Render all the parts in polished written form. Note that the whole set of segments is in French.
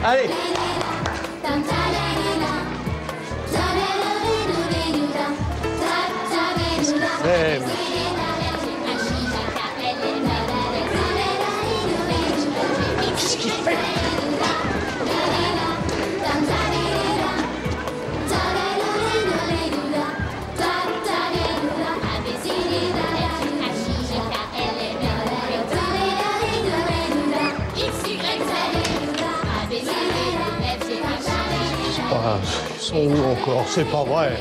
Allez. Qu'est-ce qu'il fait? Ah, ils sont où encore? C'est pas vrai.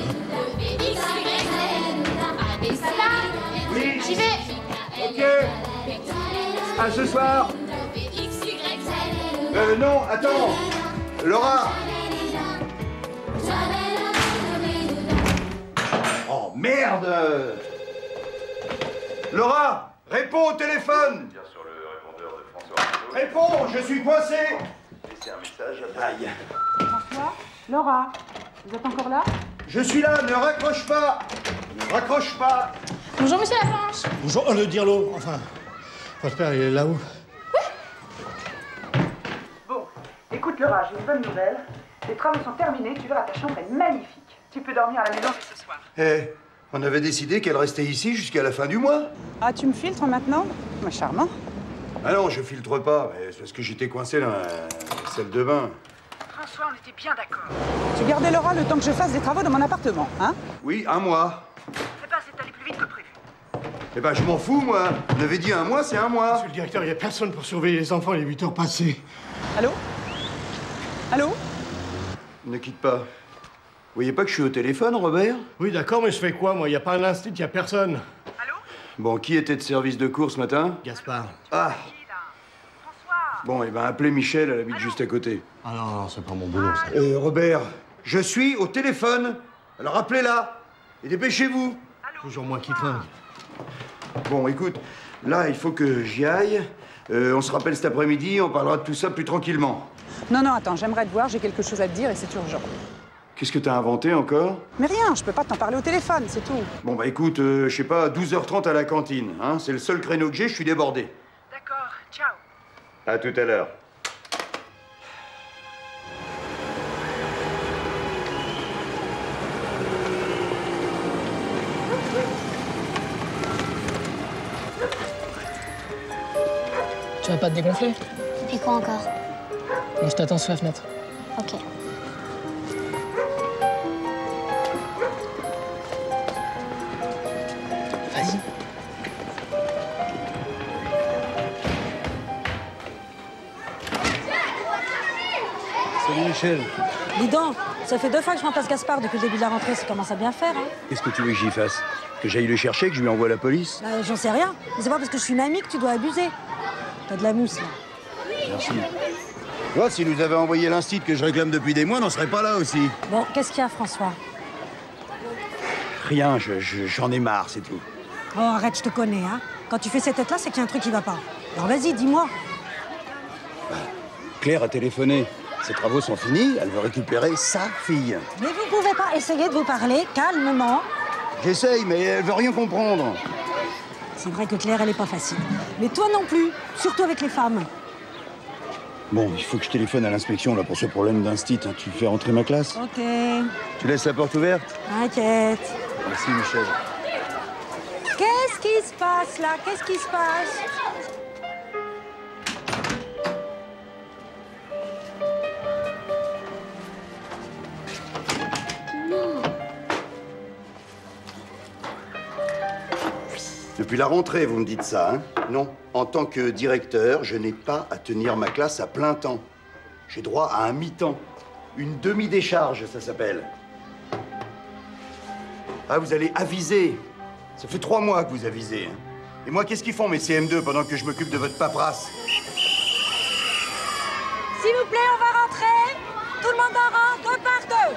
Oui, j'y vais. Ok. À ce soir. Non, attends. Laura. Oh, merde. Laura, réponds au téléphone. Tire sur le répondeur de François. Réponds, je suis coincé. Laissez un message. Aïe. François? Laura, vous êtes encore là? Je suis là, ne raccroche pas. Ne raccroche pas. Bonjour, monsieur Laplanche. Bonjour, le dirlo. Enfin, votre père, il est là-haut. Bon, écoute Laura, j'ai une bonne nouvelle. Les travaux sont terminés, tu verras, ta chambre est magnifique. Tu peux dormir à la maison ce soir. Eh, on avait décidé qu'elle restait ici jusqu'à la fin du mois. Ah, tu me filtres maintenant? Mais charmant. Ah non, je filtre pas, mais c'est parce que j'étais coincé dans la salle de bain. François, on était bien d'accord. Tu gardais Laura le temps que je fasse des travaux dans mon appartement, hein? Oui, un mois. Eh ben, c'est allé plus vite que prévu. Eh ben, je m'en fous, moi. On avait dit un mois, c'est un mois. Monsieur le directeur, il n'y a personne pour surveiller les enfants, il est 8 heures passées. Allô? Allô? Ne quitte pas. Vous voyez pas que je suis au téléphone, Robert? Oui, d'accord, mais je fais quoi, moi? Il n'y a pas un institut, il n'y a personne. Allô? Bon, qui était de service de cours ce matin? Gaspard. Ah, François? bon, eh ben, appelez Michel, elle habite juste à côté. Ah non, non, c'est pas mon boulot, ça. Robert, je suis au téléphone. Alors appelez-la. Et dépêchez-vous. Toujours moi qui trinque. Bon, écoute, là, il faut que j'y aille. On se rappelle cet après-midi, on parlera de tout ça plus tranquillement. Non, non, attends, j'aimerais te voir, j'ai quelque chose à te dire et c'est urgent. Qu'est-ce que t'as inventé encore? Mais rien, je peux pas t'en parler au téléphone, c'est tout. Bon, bah écoute, je sais pas, 12h30 à la cantine, hein? C'est le seul créneau que j'ai, je suis débordé. D'accord, ciao. À tout à l'heure. Tu vas pas te dégonfler? Et quoi encore? Je t'attends sous la fenêtre. Ok. Vas-y. Salut Michel. Dis donc, ça fait 2 fois que je remplace Gaspard depuis le début de la rentrée, ça commence à bien faire, hein? Qu'est-ce que tu veux que j'y fasse? Que j'aille le chercher, que je lui envoie la police? J'en sais rien, mais c'est pas parce que je suis une amie que tu dois abuser. T'as de la mousse, là. Merci. Toi, s'il nous avait envoyé l'instit que je réclame depuis des mois, on n'en serait pas là aussi. Bon, qu'est-ce qu'il y a, François? Rien, j'en ai marre, c'est tout. Oh, arrête, je te connais, hein? Quand tu fais cette tête-là, c'est qu'il y a un truc qui va pas. Alors vas-y, dis-moi. Claire a téléphoné. Ses travaux sont finis, elle veut récupérer sa fille. Mais vous pouvez pas essayer de vous parler calmement? J'essaye, mais elle veut rien comprendre. C'est vrai que Claire, elle est pas facile. Mais toi non plus, surtout avec les femmes. Bon, il faut que je téléphone à l'inspection là pour ce problème d'instit. Hein. Tu fais rentrer ma classe? Ok. Tu laisses la porte ouverte? Inquiète. Merci Michel. Qu'est-ce qui se passe, là? Qu'est-ce qui se passe? Depuis la rentrée, vous me dites ça, hein? Non, en tant que directeur, je n'ai pas à tenir ma classe à plein temps. J'ai droit à un mi-temps. Une demi-décharge, ça s'appelle. Ah, vous allez aviser. Ça fait 3 mois que vous avisez. Hein. Et moi, qu'est-ce qu'ils font, mes CM2, pendant que je m'occupe de votre paperasse? S'il vous plaît, on va rentrer. Tout le monde en rentre, 2 par 2.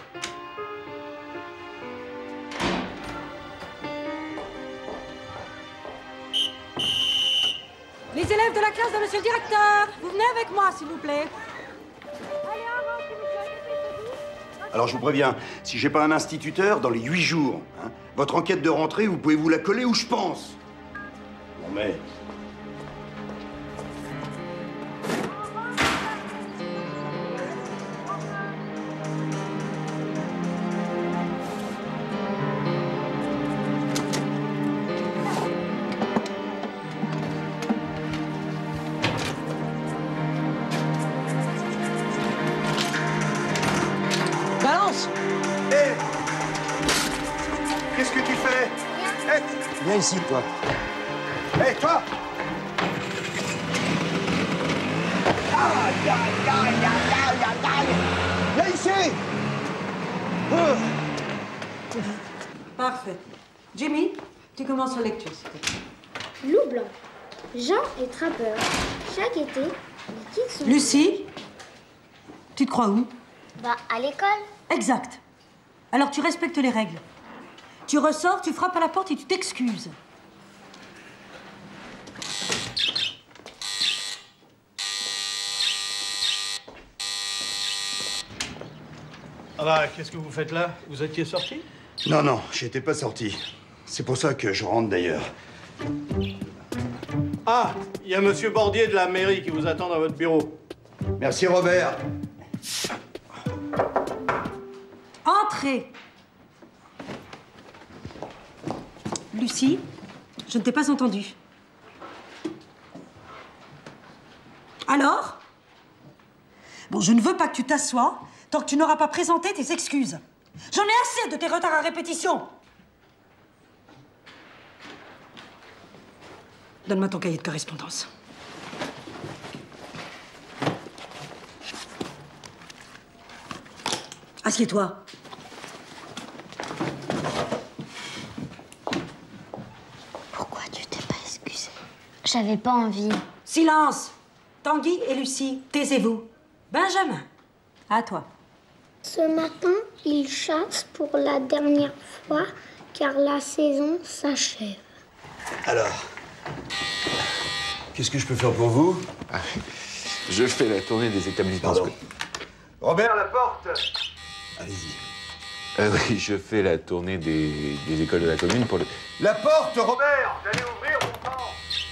Les élèves de la classe de monsieur le directeur, vous venez avec moi, s'il vous plaît. Allez, en rentre, s'il vous plaît. Alors, je vous préviens, si j'ai pas un instituteur, dans les 8 jours, hein, votre enquête de rentrée, vous pouvez vous la coller où je pense. Bon, mais... Viens ici, toi. Hé, toi! Aïe, aïe, aïe, aïe, aïe, aïe! Viens ici! Parfait. Jimmy, tu commences la lecture, s'il te plaît. Loup blanc. Jean est trappeur. Chaque été, il quitte son... Lucie, tu te crois où? Bah, à l'école. Exact. Alors tu respectes les règles. Tu ressors, tu frappes à la porte et tu t'excuses. Ah bah, qu'est-ce que vous faites là? Vous étiez sorti? Non, non, j'étais pas sorti. C'est pour ça que je rentre d'ailleurs. Ah, il y a Monsieur Bordier de la mairie qui vous attend dans votre bureau. Merci, Robert. Entrez. Lucie, je ne t'ai pas entendue. Alors? Bon, je ne veux pas que tu t'assoies tant que tu n'auras pas présenté tes excuses. J'en ai assez de tes retards à répétition. Donne-moi ton cahier de correspondance. Assieds-toi. Pourquoi tu t'es pas excusée? J'avais pas envie. Silence! Tanguy et Lucie, taisez-vous. Benjamin, à toi. Ce matin, il chasse pour la dernière fois car la saison s'achève. Alors, qu'est-ce que je peux faire pour vous? Je fais la tournée des établissements Pardon. scolaires. Robert, la porte! Allez-y. Oui, je fais la tournée des écoles de la commune pour le... La porte, Robert! Vous allez ouvrir ou pas?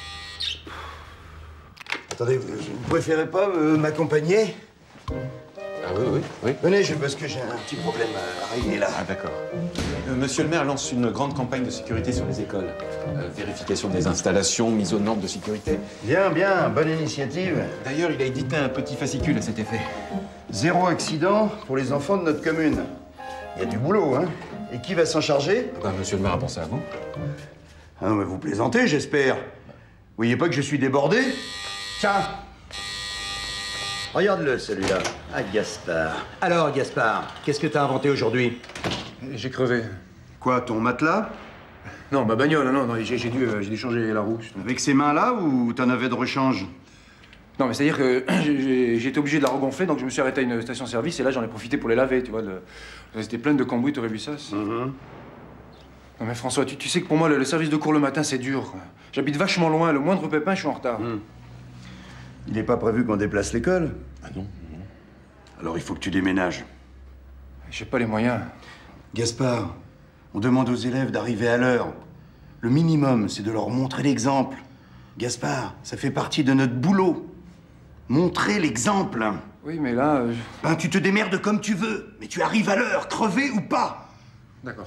Attendez, vous préférez pas m'accompagner? Ah oui. Venez, parce que j'ai un petit problème à régler là. Ah d'accord. Monsieur le maire lance une grande campagne de sécurité sur les écoles. Vérification des installations, mise aux normes de sécurité. Bien, bien, bonne initiative. D'ailleurs, il a édité un petit fascicule à cet effet. 0 accident pour les enfants de notre commune. Il y a du boulot, hein? Et qui va s'en charger? Bah, monsieur le maire a pensé à vous. Ah non, mais vous plaisantez, j'espère. Vous voyez pas que je suis débordé? Tiens. Regarde-le, celui-là. Ah, Gaspard. Alors, Gaspard, qu'est-ce que t'as inventé aujourd'hui? J'ai crevé. Quoi, ton matelas? Non, ma bagnole, non, j'ai dû changer la roue. Avec ces mains-là ou t'en avais de rechange? Non, mais c'est-à-dire que j'ai été obligé de la regonfler, donc je me suis arrêté à une station-service et là j'en ai profité pour les laver, tu vois. C'était plein de cambouis, t'aurais vu ça? Non mais François, tu sais que pour moi, le service de cours le matin, c'est dur, quoi. J'habite vachement loin, le moindre pépin, je suis en retard. Il n'est pas prévu qu'on déplace l'école? Ah non. Alors il faut que tu déménages. J'ai pas les moyens. Gaspard, on demande aux élèves d'arriver à l'heure. Le minimum, c'est de leur montrer l'exemple. Gaspard, ça fait partie de notre boulot. Montrer l'exemple. Oui, mais là... Ben, tu te démerdes comme tu veux, mais tu arrives à l'heure, crevé ou pas. D'accord.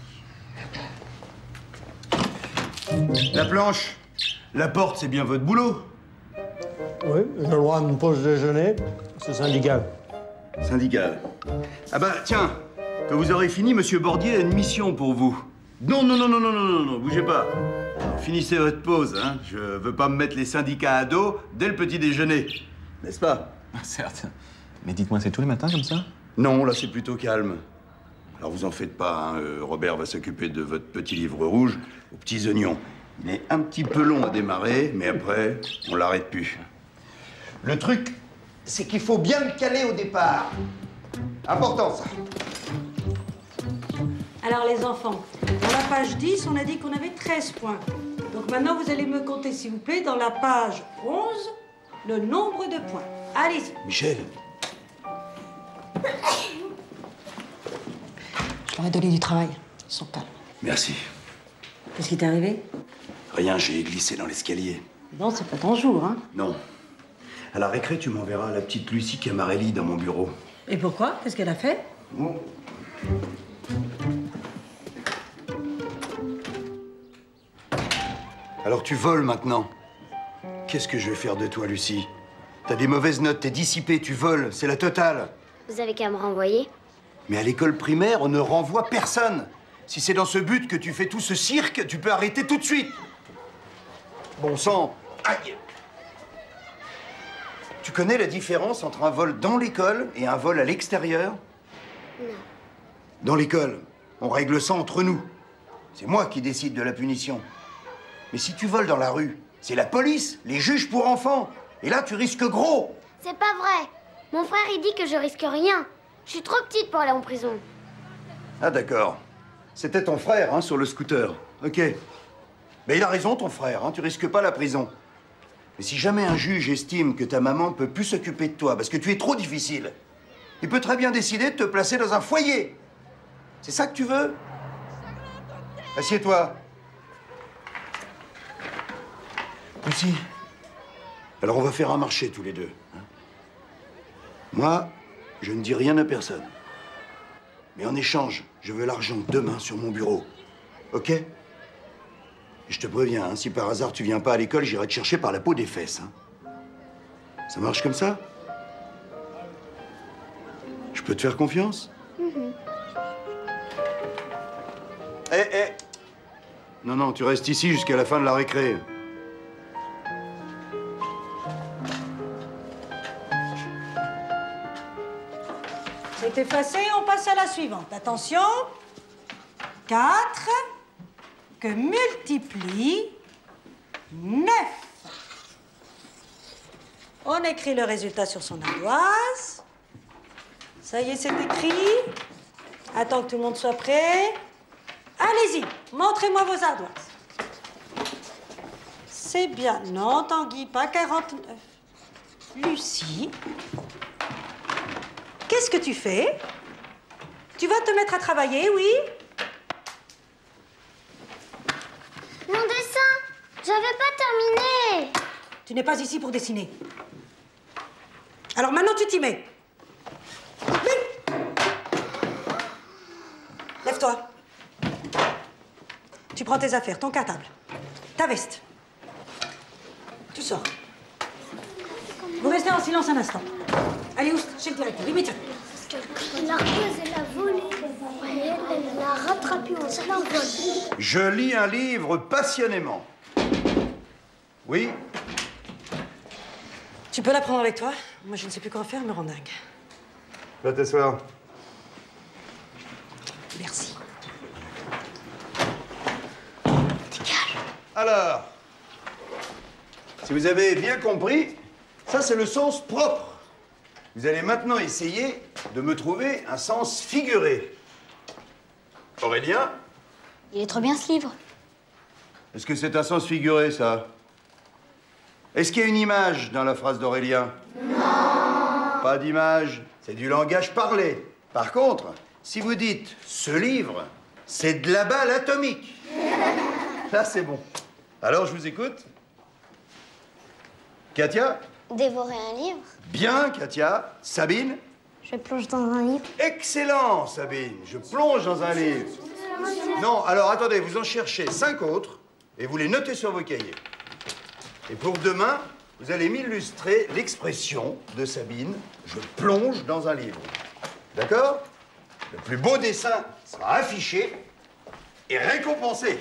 La planche, la porte, c'est bien votre boulot. Oui, j'ai le droit à une pause déjeuner. C'est syndical. Syndical. Ah bah, tiens, quand vous aurez fini, Monsieur Bordier a une mission pour vous. Non, bougez pas. Alors, finissez votre pause, hein. Je veux pas me mettre les syndicats à dos dès le petit déjeuner. N'est-ce pas? Certes. Mais dites-moi, c'est tous les matins comme ça? Non, là, c'est plutôt calme. Alors, vous en faites pas, hein. Robert va s'occuper de votre petit livre rouge aux petits oignons. Il est un petit peu long à démarrer, mais après, on l'arrête plus. Le truc, c'est qu'il faut bien le caler au départ. Important, ça. Alors les enfants, dans la page 10, on a dit qu'on avait 13 points. Donc maintenant, vous allez me compter, s'il vous plaît, dans la page 11, le nombre de points. Allez-y. Michel. Je leur ai donné du travail. Ils sont calmes. Merci. Qu'est-ce qui t'est arrivé? Rien, j'ai glissé dans l'escalier. Non, c'est pas ton jour, hein. Non. À la récré, tu m'enverras la petite Lucie Camarelli dans mon bureau. Et pourquoi? Qu'est-ce qu'elle a fait? Bon. Alors tu voles maintenant. Qu'est-ce que je vais faire de toi, Lucie? T'as des mauvaises notes, t'es dissipée, tu voles, c'est la totale. Vous avez qu'à me renvoyer. Mais à l'école primaire, on ne renvoie personne. Si c'est dans ce but que tu fais tout ce cirque, tu peux arrêter tout de suite. Bon sang. Aïe. Tu connais la différence entre un vol dans l'école et un vol à l'extérieur? Non. Dans l'école, on règle ça entre nous. C'est moi qui décide de la punition. Mais si tu voles dans la rue, c'est la police, les juges pour enfants. Et là, tu risques gros. C'est pas vrai. Mon frère, il dit que je risque rien. Je suis trop petite pour aller en prison. Ah d'accord. C'était ton frère, hein, sur le scooter. Ok. Mais il a raison, ton frère, hein, tu risques pas la prison. Mais si jamais un juge estime que ta maman peut plus s'occuper de toi parce que tu es trop difficile, il peut très bien décider de te placer dans un foyer. C'est ça que tu veux? Assieds-toi. Lucie. Alors on va faire un marché tous les deux. Hein? Moi, je ne dis rien à personne. Mais en échange, je veux l'argent demain sur mon bureau. Ok? Et je te préviens, hein, si par hasard tu viens pas à l'école, j'irai te chercher par la peau des fesses. Hein. Ça marche comme ça? Je peux te faire confiance? Eh. Non, tu restes ici jusqu'à la fin de la récré. C'est effacé, on passe à la suivante. Attention. 4 que multiplie 9. On écrit le résultat sur son ardoise. Ça y est, c'est écrit. Attends que tout le monde soit prêt. Allez-y, montrez-moi vos ardoises. C'est bien. Non, Tanguy, pas 49. Lucie, qu'est-ce que tu fais? Tu vas te mettre à travailler, oui? Mon dessin, j'avais pas terminé. Tu n'es pas ici pour dessiner. Alors maintenant, tu t'y mets. Vite. Lève-toi. Tu prends tes affaires, ton cartable, ta veste. Tu sors. Vous restez en silence un instant. Allez, Oust, chez le directeur, immédiatement. L'ardoise, elle a volé. Elle l'a rattrapée en plein vol. Je lis un livre passionnément. Oui? Tu peux la prendre avec toi? Moi, je ne sais plus quoi faire, elle me rend dingue. Va t'asseoir. Merci. Alors, si vous avez bien compris, ça c'est le sens propre. Vous allez maintenant essayer de me trouver un sens figuré. Aurélien? Il est trop bien ce livre. Est-ce que c'est un sens figuré, ça? Est-ce qu'il y a une image dans la phrase d'Aurélien? Non. Pas d'image, c'est du langage parlé. Par contre, si vous dites « ce livre », c'est de la balle atomique. Là, c'est bon. Alors, je vous écoute. Katia? Dévorer un livre? Bien, Katia. Sabine? Je plonge dans un livre. Excellent, Sabine. Je plonge dans un livre. Non, alors attendez, vous en cherchez 5 autres et vous les notez sur vos cahiers. Et pour demain, vous allez m'illustrer l'expression de Sabine « je plonge dans un livre ». D'accord? Le plus beau dessin sera affiché et récompensé.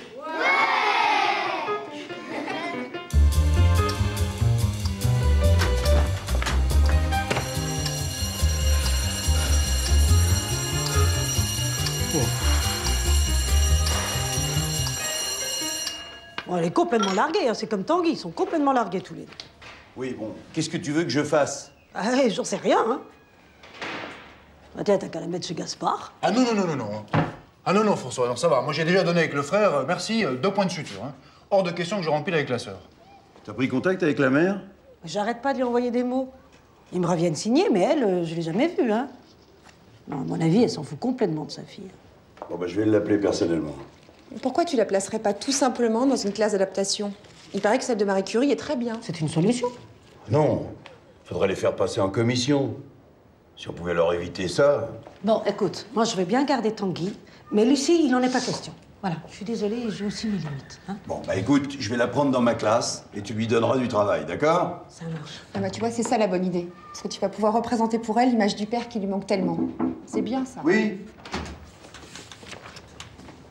Bon, elle est complètement larguée, hein. C'est comme Tanguy, ils sont complètement largués tous les deux. Oui, bon, qu'est-ce que tu veux que je fasse? Ah, j'en sais rien, hein. Ah, tiens, t'as qu'à la mettre chez Gaspard. Ah non. Ah non, François, non, ça va. Moi, j'ai déjà donné avec le frère, merci, 2 points de suture. Hein. Hors de question que je rempile avec la sœur. T'as pris contact avec la mère? J'arrête pas de lui envoyer des mots. Ils me reviennent signer, mais elle, je l'ai jamais vue, hein. Non, à mon avis, elle s'en fout complètement de sa fille. Bon, bah, je vais l'appeler personnellement. Pourquoi tu la placerais pas tout simplement dans une classe d'adaptation? Il paraît que celle de Marie Curie est très bien. C'est une solution. Non, faudrait les faire passer en commission. Si on pouvait leur éviter ça. Bon, écoute, moi, je vais bien garder Tanguy, mais Lucie, il n'en est pas question. Voilà, je suis désolée, j'ai aussi mes limites. Hein. Bon, bah écoute, je vais la prendre dans ma classe et tu lui donneras du travail, d'accord? Ça marche. Ah bah, tu vois, c'est ça la bonne idée. Parce que tu vas pouvoir représenter pour elle l'image du père qui lui manque tellement. C'est bien, ça. Oui.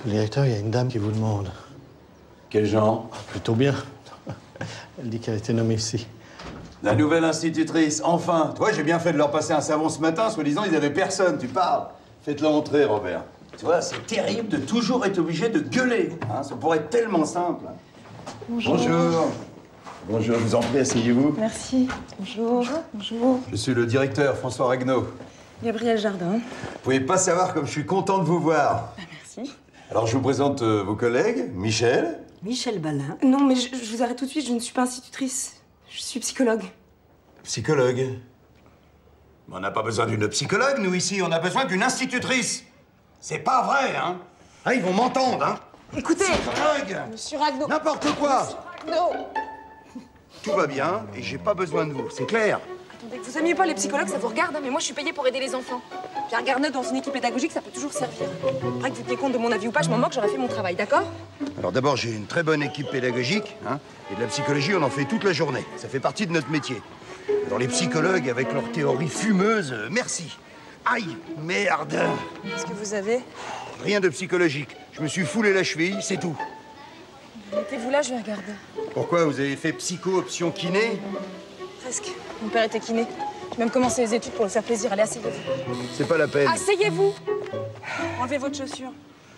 Monsieur le directeur, il y a une dame qui vous demande. Quel genre? Plutôt bien. Elle dit qu'elle a été nommée ici. La nouvelle institutrice, enfin. Toi, j'ai bien fait de leur passer un savon ce matin, soi-disant, ils n'avaient personne. Tu parles. Faites-la entrer, Robert. Tu vois, c'est terrible de toujours être obligé de gueuler. Hein, ça pourrait être tellement simple. Bonjour. Bonjour. Bonjour, je vous en prie, asseyez-vous. Merci. Bonjour. Bonjour. Je suis le directeur, François Regnault. Gabriel Jardin. Vous pouvez pas savoir comme je suis content de vous voir. Merci. Alors, je vous présente vos collègues, Michel. Michel Balin. Non, mais je vous arrête tout de suite, je ne suis pas institutrice. Je suis psychologue. Psychologue. On n'a pas besoin d'une psychologue, nous, ici. On a besoin d'une institutrice. C'est pas vrai, hein? Ah, ils vont m'entendre, hein? Écoutez, Psychologue! Monsieur Ragnaud. N'importe quoi! Non. Tout va bien et j'ai pas besoin de vous, c'est clair? Attendez, vous aimiez pas les psychologues, ça vous regarde, hein, mais moi je suis payée pour aider les enfants. Puis un garde dans une équipe pédagogique, ça peut toujours servir. Après que vous teniez compte de mon avis ou pas, je m'en moque, j'aurais fait mon travail, d'accord? Alors d'abord, j'ai une très bonne équipe pédagogique, hein, et de la psychologie, on en fait toute la journée. Ça fait partie de notre métier. Alors les psychologues, avec leurs théories fumeuses, merci. Aïe, merde! Qu'est-ce que vous avez? Rien de psychologique. Je me suis foulé la cheville, c'est tout. Mettez-vous là, je vais regarder. Pourquoi? Vous avez fait psycho option kiné? Presque. Mon père était kiné. J'ai même commencé les études pour le faire plaisir. Allez, asseyez-vous. C'est pas la peine. Asseyez-vous! Enlevez votre chaussure.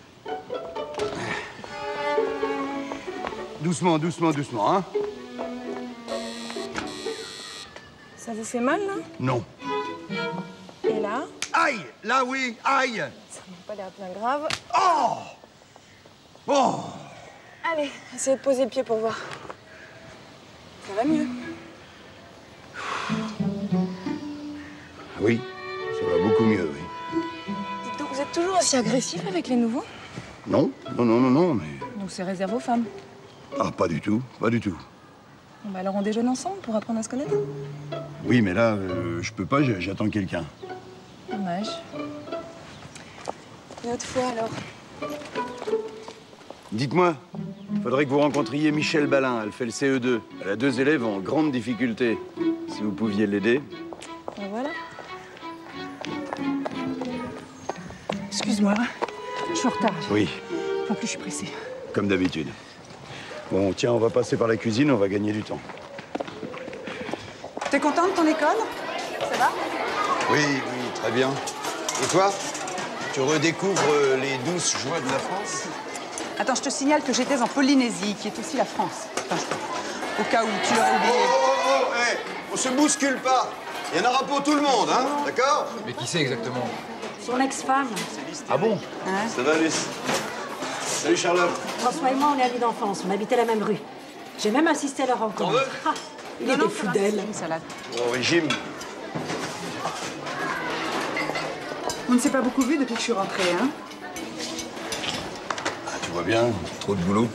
Doucement, doucement, doucement, hein? Ça vous fait mal, là? Non. Et là? Aïe! Là, oui, aïe! Ça n'a pas l'air bien grave. Oh! Oh! Allez, essayez de poser le pied pour voir. Ça va mieux. Oui, ça va beaucoup mieux, oui. Dites donc, vous êtes toujours aussi agressif avec les nouveaux? Non, non, non, non, non, mais... Donc c'est réservé aux femmes. Ah, pas du tout, pas du tout. Bon, bah alors on déjeune ensemble pour apprendre à se connaître? Oui, mais là, je peux pas, j'attends quelqu'un. Dommage. Une autre fois, alors. Dites-moi, faudrait que vous rencontriez Michel Balin, elle fait le CE2. Elle a 2 élèves en grande difficulté. Si vous pouviez l'aider. Ben voilà. Excuse-moi, je suis en retard. Oui, En plus, je suis pressée. comme d'habitude. Bon, tiens, on va passer par la cuisine, on va gagner du temps. T'es content de ton école? Ça va? Oui, oui, très bien. Et toi? Tu redécouvres les douces joies de la France? Attends, je te signale que j'étais en Polynésie, qui est aussi la France. Enfin, au cas où tu l'aurais oublié. Hey, on se bouscule pas. Il y en aura pour tout le monde, hein? D'accord? Mais qui c'est exactement? Son ex-femme. Ah bon? Ça va, Luce? Salut, Charlotte. François et moi, on est amis d'enfance. On habitait la même rue. J'ai même assisté à leur rencontre. T'en veux? Ah, il était fou d'elle. Une salade. Au régime. On ne s'est pas beaucoup vu depuis que je suis rentrée, hein? Tu vois bien, trop de boulot.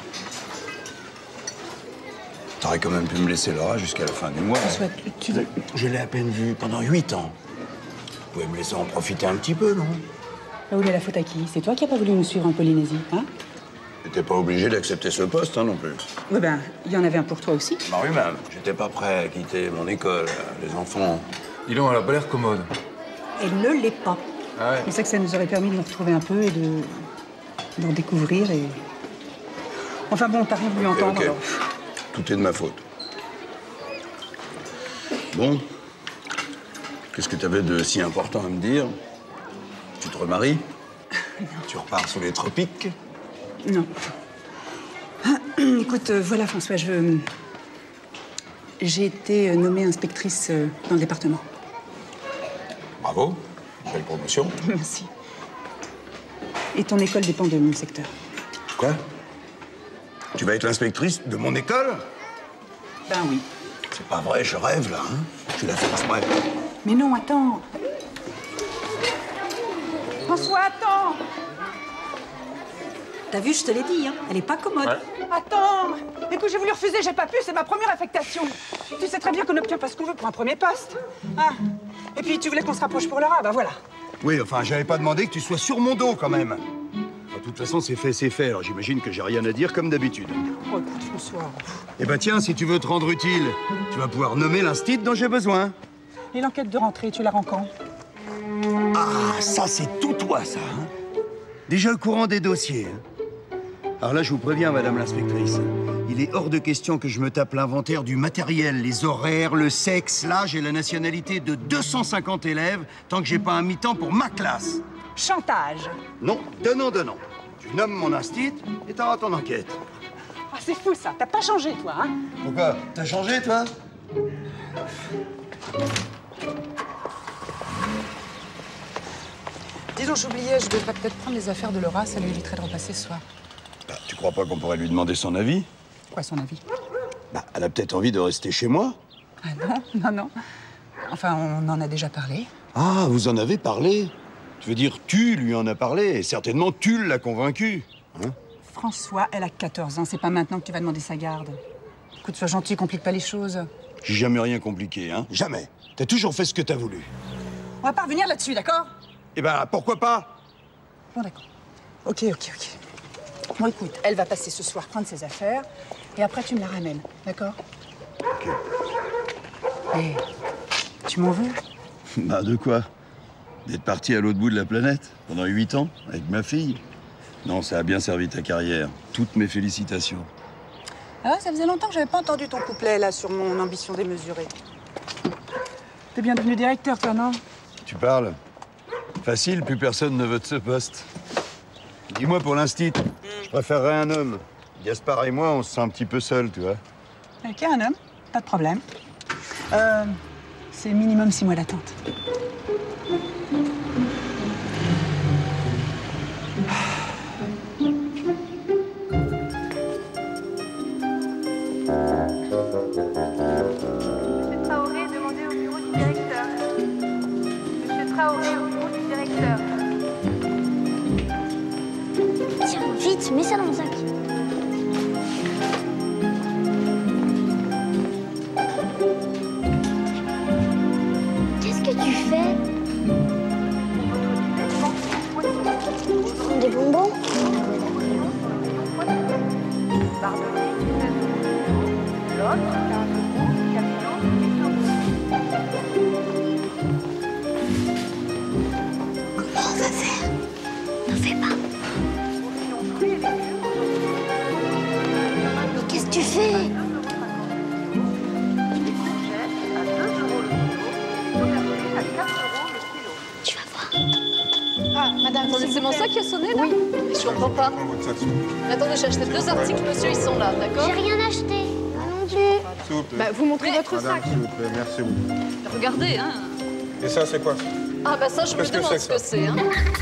T'aurais quand même pu me laisser Laura jusqu'à la fin du mois. François, tu veux... Je l'ai à peine vue pendant 8 ans. Vous pouvez me laisser en profiter un petit peu, non? Là où est la faute à qui? C'est toi qui n'as pas voulu nous suivre en Polynésie, hein? J'étais pas obligé d'accepter ce poste, hein, non plus. Oui, ben, il y en avait un pour toi aussi. Bah oui, même. J'étais pas prêt à quitter mon école, les enfants. Dis donc, elle a pas l'air commode. Elle ne l'est pas. Ah ouais. Je sais que ça nous aurait permis de nous retrouver un peu et de redécouvrir et... Enfin bon, t'as rien voulu entendre, Ok. alors. Tout est de ma faute. Bon. Qu'est-ce que t'avais de si important à me dire? Tu te remaries? Tu repars sous les tropiques? Non. Écoute, voilà, François, j'ai été nommée inspectrice dans le département. Bravo. Belle promotion. Merci. Et ton école dépend de mon secteur. Quoi? Tu vas être l'inspectrice de mon école? Ben oui. C'est pas vrai, je rêve, là, hein? Tu l'as fait exprès. Mais non, attends. François, attends. T'as vu, je te l'ai dit, hein. Elle est pas commode. Attends. Écoute, j'ai voulu refuser, j'ai pas pu, c'est ma première affectation. Tu sais très bien qu'on n'obtient pas ce qu'on veut pour un premier poste. Hein? Et puis, tu voulais qu'on se rapproche pour Laura, ben voilà. Oui, enfin, j'avais pas demandé que tu sois sur mon dos, quand même. De toute façon, c'est fait, c'est fait. Alors j'imagine que j'ai rien à dire, comme d'habitude. Oh, écoute, François. Eh ben tiens, si tu veux te rendre utile, tu vas pouvoir nommer l'instit dont j'ai besoin. Et l'enquête de rentrée, tu la rends quand? Ah, ça, c'est tout toi, ça, hein? déjà au courant des dossiers. Alors là, je vous préviens, madame l'inspectrice, il est hors de question que je me tape l'inventaire du matériel, les horaires, le sexe, l'âge et la nationalité de 250 élèves tant que j'ai pas un mi-temps pour ma classe. Chantage. Non, donnant. Tu nommes mon instit et t'auras ton enquête. Ah, c'est fou, ça. T'as pas changé, toi, hein? Pourquoi? T'as changé, toi? Dis donc, j'oubliais, je devrais peut-être prendre les affaires de Laura, ça lui éviterait de repasser ce soir. Bah, tu crois pas qu'on pourrait lui demander son avis? Quoi, son avis? Bah, elle a peut-être envie de rester chez moi. Ah non. Enfin, on en a déjà parlé. Ah, vous en avez parlé? Tu veux dire, tu lui en as parlé, et certainement tu l'as convaincu. Hein? François, elle a 14 ans, c'est pas maintenant que tu vas demander sa garde. Écoute, sois gentil, complique pas les choses. J'ai jamais rien compliqué, hein? Jamais. T'as toujours fait ce que t'as voulu. On va pas revenir là-dessus, d'accord? Eh ben, pourquoi pas? Bon, d'accord. Ok. Bon, écoute, elle va passer ce soir prendre ses affaires, et après tu me la ramènes, d'accord? Ok. Et tu m'en veux? Bah, de quoi? D'être parti à l'autre bout de la planète pendant 8 ans avec ma fille? Non, ça a bien servi ta carrière. Toutes mes félicitations. Ah ouais, ça faisait longtemps que j'avais pas entendu ton couplet, là, sur mon ambition démesurée. T'es bien devenu directeur, toi, non? Tu parles? Facile, plus personne ne veut de ce poste. Dis-moi, pour l'instit, je préférerais un homme. Gaspard et moi, on se sent un petit peu seuls, tu vois. Ok, un homme, pas de problème. C'est minimum 6 mois d'attente. Monsieur Traoré, demandez au bureau du directeur. Monsieur Traoré, au bureau du directeur. Tiens, vite, mets ça dans mon sac. Qu'est-ce que tu fais? Tu prends des bonbons? Comment on va faire? N'en fais pas. Mais qu'est-ce que tu fais? Tu vas voir. Ah, madame, c'est mon sac qui a sonné, là? Oui. Je comprends pas. Attendez, j'ai acheté 2 articles, monsieur, ils sont là, d'accord? J'ai rien acheté. Moi non plus. S'il vous plaît. Bah, vous montrez votre Madame, sac. s'il vous plaît, merci beaucoup. Regardez, hein. Et ça, c'est quoi? Ah, bah ça, je me Qu'est-ce que demande c'est ce que que ça c'est, hein.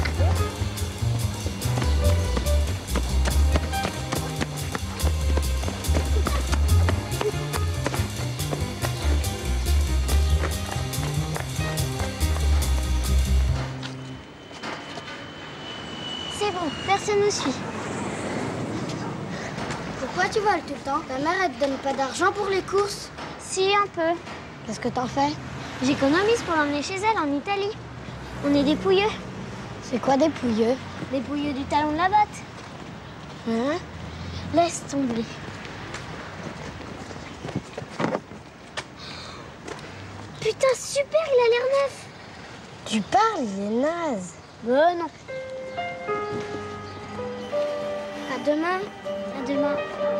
C'est bon, personne ne suit. Pourquoi tu voles tout le temps? Ta mère, elle te donne pas d'argent pour les courses? Si, un peu. Qu'est-ce que t'en fais? J'économise pour l'emmener chez elle en Italie. On est des pouilleux. C'est quoi des pouilleux? Des pouilleux du talon de la botte. Hein? Laisse tomber. Putain, super, il a l'air neuf. Tu parles, il est naze. Non. À demain. À demain.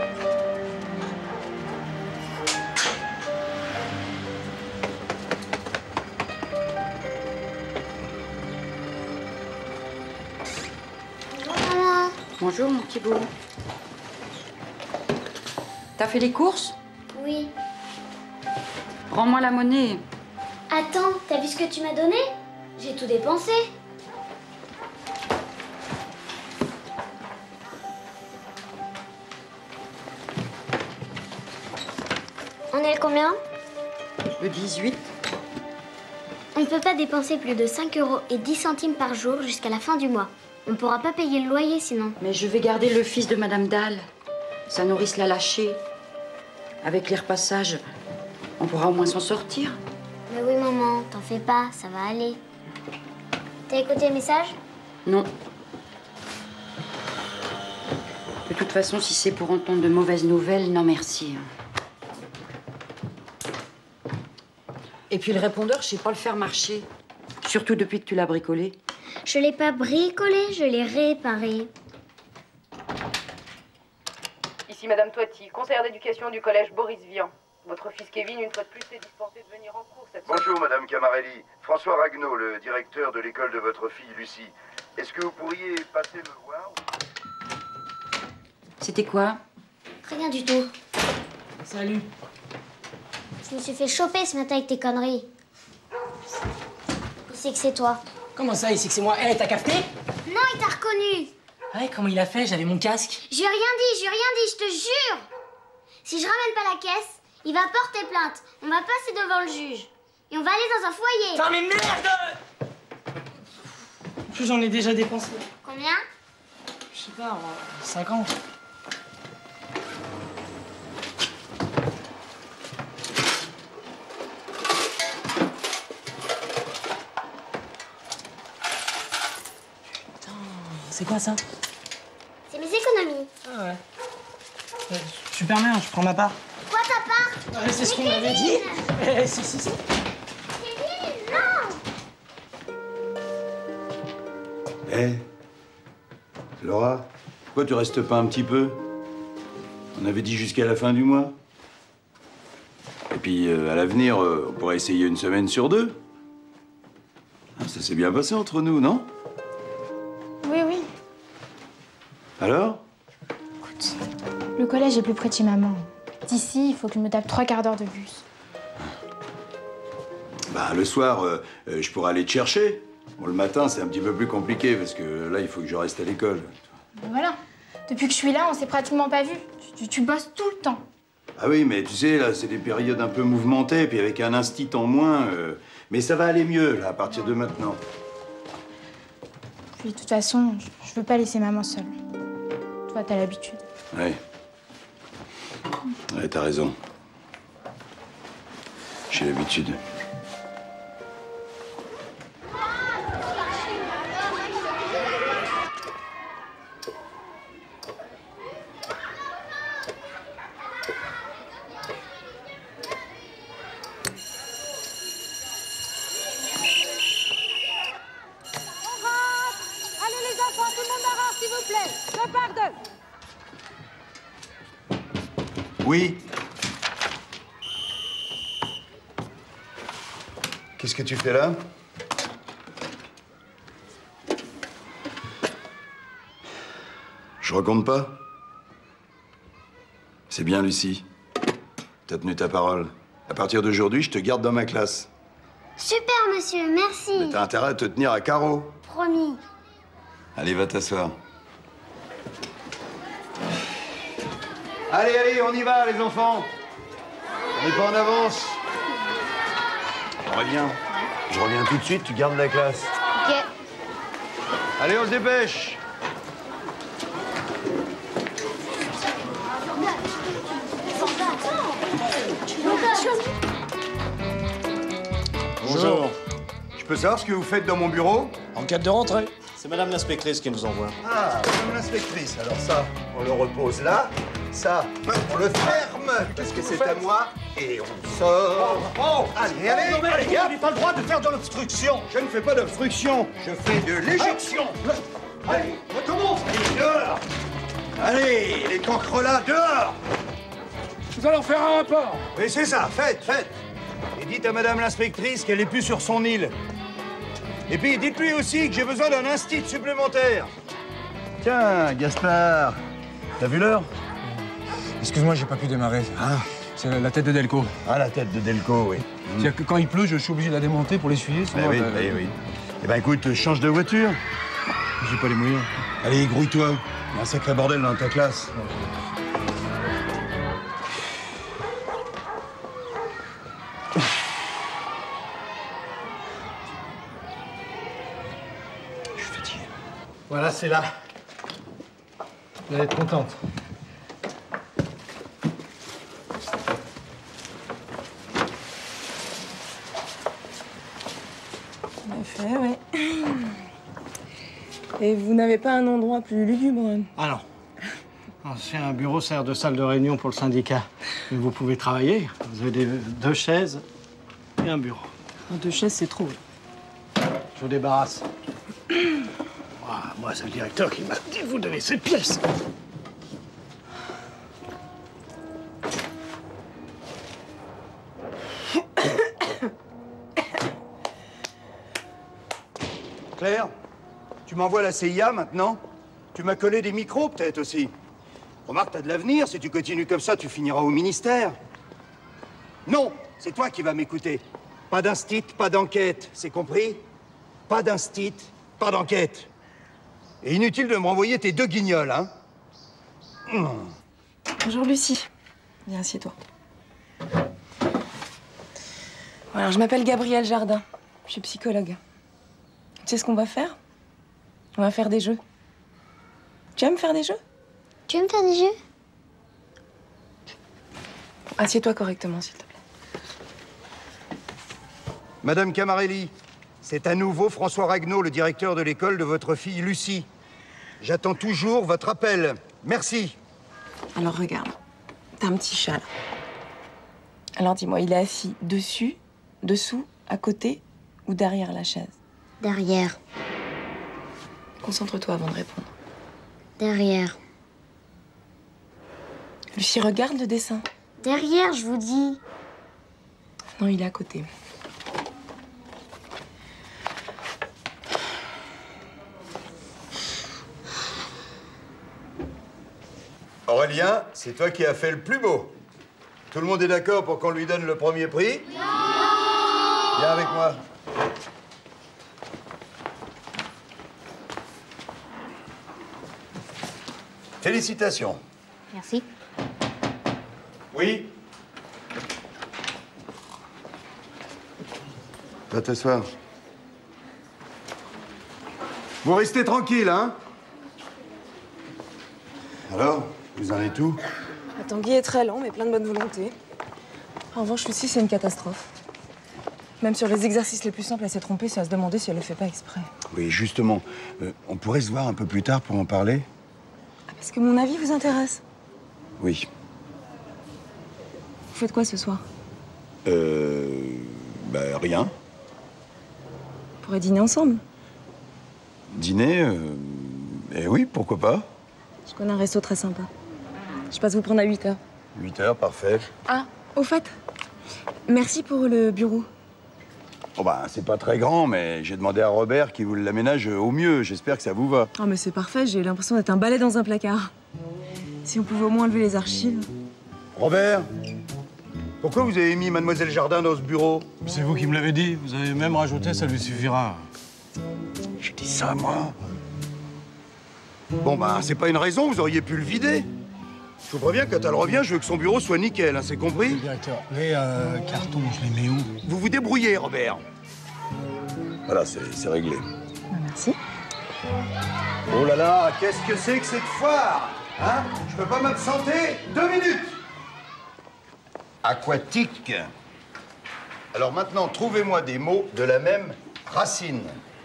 Bonjour, maman. Bonjour, mon petit bout. T'as fait les courses? Oui. Rends-moi la monnaie. Attends, t'as vu ce que tu m'as donné? J'ai tout dépensé. On est le combien? Le 18. On ne peut pas dépenser plus de 5 € et 10 centimes par jour jusqu'à la fin du mois. On ne pourra pas payer le loyer sinon. Mais je vais garder le fils de Madame Dalle. Sa nourrice l'a lâché. Avec les repassages, on pourra au moins s'en sortir. Mais oui, maman, t'en fais pas, ça va aller. T'as écouté le message? Non. De toute façon, si c'est pour entendre de mauvaises nouvelles, non merci. Et puis le répondeur, je sais pas le faire marcher. Surtout depuis que tu l'as bricolé. Je l'ai pas bricolé, je l'ai réparé. Ici Madame Toiti, conseillère d'éducation du collège Boris Vian. Votre fils Kevin, une fois de plus, s'est dispensé de venir en cours cette semaine. Bonjour, Madame Camarelli. François Ragnaud, le directeur de l'école de votre fille Lucie. Est-ce que vous pourriez passer me voir? C'était quoi? Rien du tout. Salut. Je me suis fait choper ce matin avec tes conneries. Il sait que c'est toi. Comment ça, il sait que c'est moi? Eh, t'as capté? Non, il t'a reconnu. Ouais, comment il a fait? J'avais mon casque. J'ai rien dit, je te jure. Si je ramène pas la caisse, il va porter plainte. On va passer devant le juge. Et on va aller dans un foyer. Putain, mais merde! En plus, j'en ai déjà dépensé. Combien? Je sais pas, 50. C'est quoi ça? C'est mes économies. Ah ouais. Super bien, je prends ma part. Quoi ta part? C'est ce qu'on m'avait dit. Si. Kevin, non! Eh, Laura, pourquoi tu restes pas un petit peu? On avait dit jusqu'à la fin du mois. Et puis, à l'avenir, on pourrait essayer une semaine sur 2. Ah, ça s'est bien passé entre nous, non? Oui. Alors? Écoute, le collège est plus près de chez maman. D'ici, il faut que je me tape 3 quarts d'heure de bus. Bah, le soir, je pourrais aller te chercher. Bon, le matin, c'est un petit peu plus compliqué parce que là, il faut que je reste à l'école. Ben voilà. Depuis que je suis là, on s'est pratiquement pas vus. Tu bosses tout le temps. Ah oui, mais tu sais, là, c'est des périodes un peu mouvementées, puis avec un instit en moins. Mais ça va aller mieux, là, à partir de maintenant. Puis de toute façon, je veux pas laisser maman seule. Toi, t'as l'habitude. Ouais. Ouais, t'as raison. J'ai l'habitude. Oui. Qu'est-ce que tu fais là? Je raconte pas. C'est bien, Lucie. T'as tenu ta parole. À partir d'aujourd'hui, je te garde dans ma classe. Super, monsieur, merci. Mais t'as intérêt à te tenir à carreau. Promis. Allez, va t'asseoir. Allez, on y va, les enfants. On n'est pas en avance. Je reviens tout de suite, tu gardes la classe. Ok. Allez, on se dépêche. Bonjour. Je peux savoir ce que vous faites dans mon bureau? Enquête de rentrée. C'est madame l'inspectrice qui nous envoie. Ah, madame l'inspectrice. Alors ça, on le repose là. Ça, on le ferme, parce que c'est à moi. Et on sort. Allez, Vous n'avez pas le droit de faire de l'obstruction. Je ne fais pas d'obstruction, je fais de l'éjection. Allez, recommence. Allez, dehors. Allez, les cancrelats, dehors. Vous allez en faire un rapport. Oui, c'est ça, faites. Et dites à madame l'inspectrice qu'elle n'est plus sur son île. Et puis, dites-lui aussi que j'ai besoin d'un instit supplémentaire. Tiens, Gaspard, t'as vu l'heure? Excuse-moi, j'ai pas pu démarrer. Ah. C'est la tête de Delco. Ah, la tête de Delco, oui. C'est-à-dire que quand il pleut, je suis obligé de la démonter pour l'essuyer. Ben oui. Eh ben écoute, change de voiture. J'ai pas les moyens. Allez, grouille-toi. Il y a un sacré bordel dans ta classe. Je suis fatigué. Voilà, c'est là. Vous allez être contente. En effet, oui. Et vous n'avez pas un endroit plus lugubre? Ah non. Un bureau sert de salle de réunion pour le syndicat. Mais vous pouvez travailler. Vous avez 2 chaises et un bureau. 2 chaises, c'est trop. Je vous débarrasse. Moi, c'est le directeur qui m'a dit de vous donner cette pièce. Claire, tu m'envoies la CIA maintenant? Tu m'as collé des micros peut-être aussi. Remarque, t'as de l'avenir. Si tu continues comme ça, tu finiras au ministère. Non, c'est toi qui vas m'écouter. Pas d'instit, pas d'enquête, c'est compris? Pas d'instit, pas d'enquête. Et inutile de me renvoyer tes deux guignols, hein? Bonjour Lucie. Viens, assieds-toi. Alors, je m'appelle Gabrielle Jardin. Je suis psychologue. Tu sais ce qu'on va faire? On va faire des jeux. Tu aimes faire des jeux? Tu veux me faire des jeux? Assieds-toi correctement, s'il te plaît. Madame Camarelli, c'est à nouveau François Ragnaud, le directeur de l'école de votre fille Lucie. J'attends toujours votre appel. Merci. Alors, regarde. T'as un petit chat, là. Alors, dis-moi, il est assis dessus, dessous, à côté ou derrière la chaise? Derrière. Concentre-toi avant de répondre. Derrière. Lucie, regarde le dessin. Derrière, je vous dis. Non, il est à côté. Aurélien, c'est toi qui as fait le plus beau. Tout le monde est d'accord pour qu'on lui donne le premier prix? Viens avec moi. Félicitations. Merci. Oui? Va t'asseoir. Vous restez tranquille, hein? Alors, vous en êtes où? Tanguy est très lent, mais plein de bonne volonté. En revanche, Lucie, c'est une catastrophe. Même sur les exercices les plus simples, elle s'est trompée, c'est à se demander si elle le fait pas exprès. Oui, justement. On pourrait se voir un peu plus tard pour en parler? Parce que mon avis vous intéresse. Oui. Vous faites quoi ce soir? Rien. On pourrait dîner ensemble. Dîner? Eh oui, pourquoi pas? Je connais un resto très sympa. Je passe vous prendre à 8h. 8h, parfait. Ah, au fait, merci pour le bureau. Oh c'est pas très grand, mais j'ai demandé à Robert qu'il vous l'aménage au mieux. J'espère que ça vous va. Oh, mais c'est parfait, j'ai eu l'impression d'être un balai dans un placard. Si on pouvait au moins enlever les archives. Robert, pourquoi vous avez mis Mademoiselle Jardin dans ce bureau? C'est vous qui me l'avez dit. Vous avez même rajouté, ça lui suffira. J'ai dit ça, moi. Bon, c'est pas une raison, vous auriez pu le vider. Je vous préviens, quand elle revient, je veux que son bureau soit nickel, hein, c'est compris? Directeur, les cartons, je les mets où? Vous vous débrouillez, Robert. Voilà, c'est réglé. Merci. Oh là là, qu'est-ce que c'est que cette foire? Hein? Je peux pas m'absenter 2 minutes. Aquatique. Alors maintenant, trouvez-moi des mots de la même racine.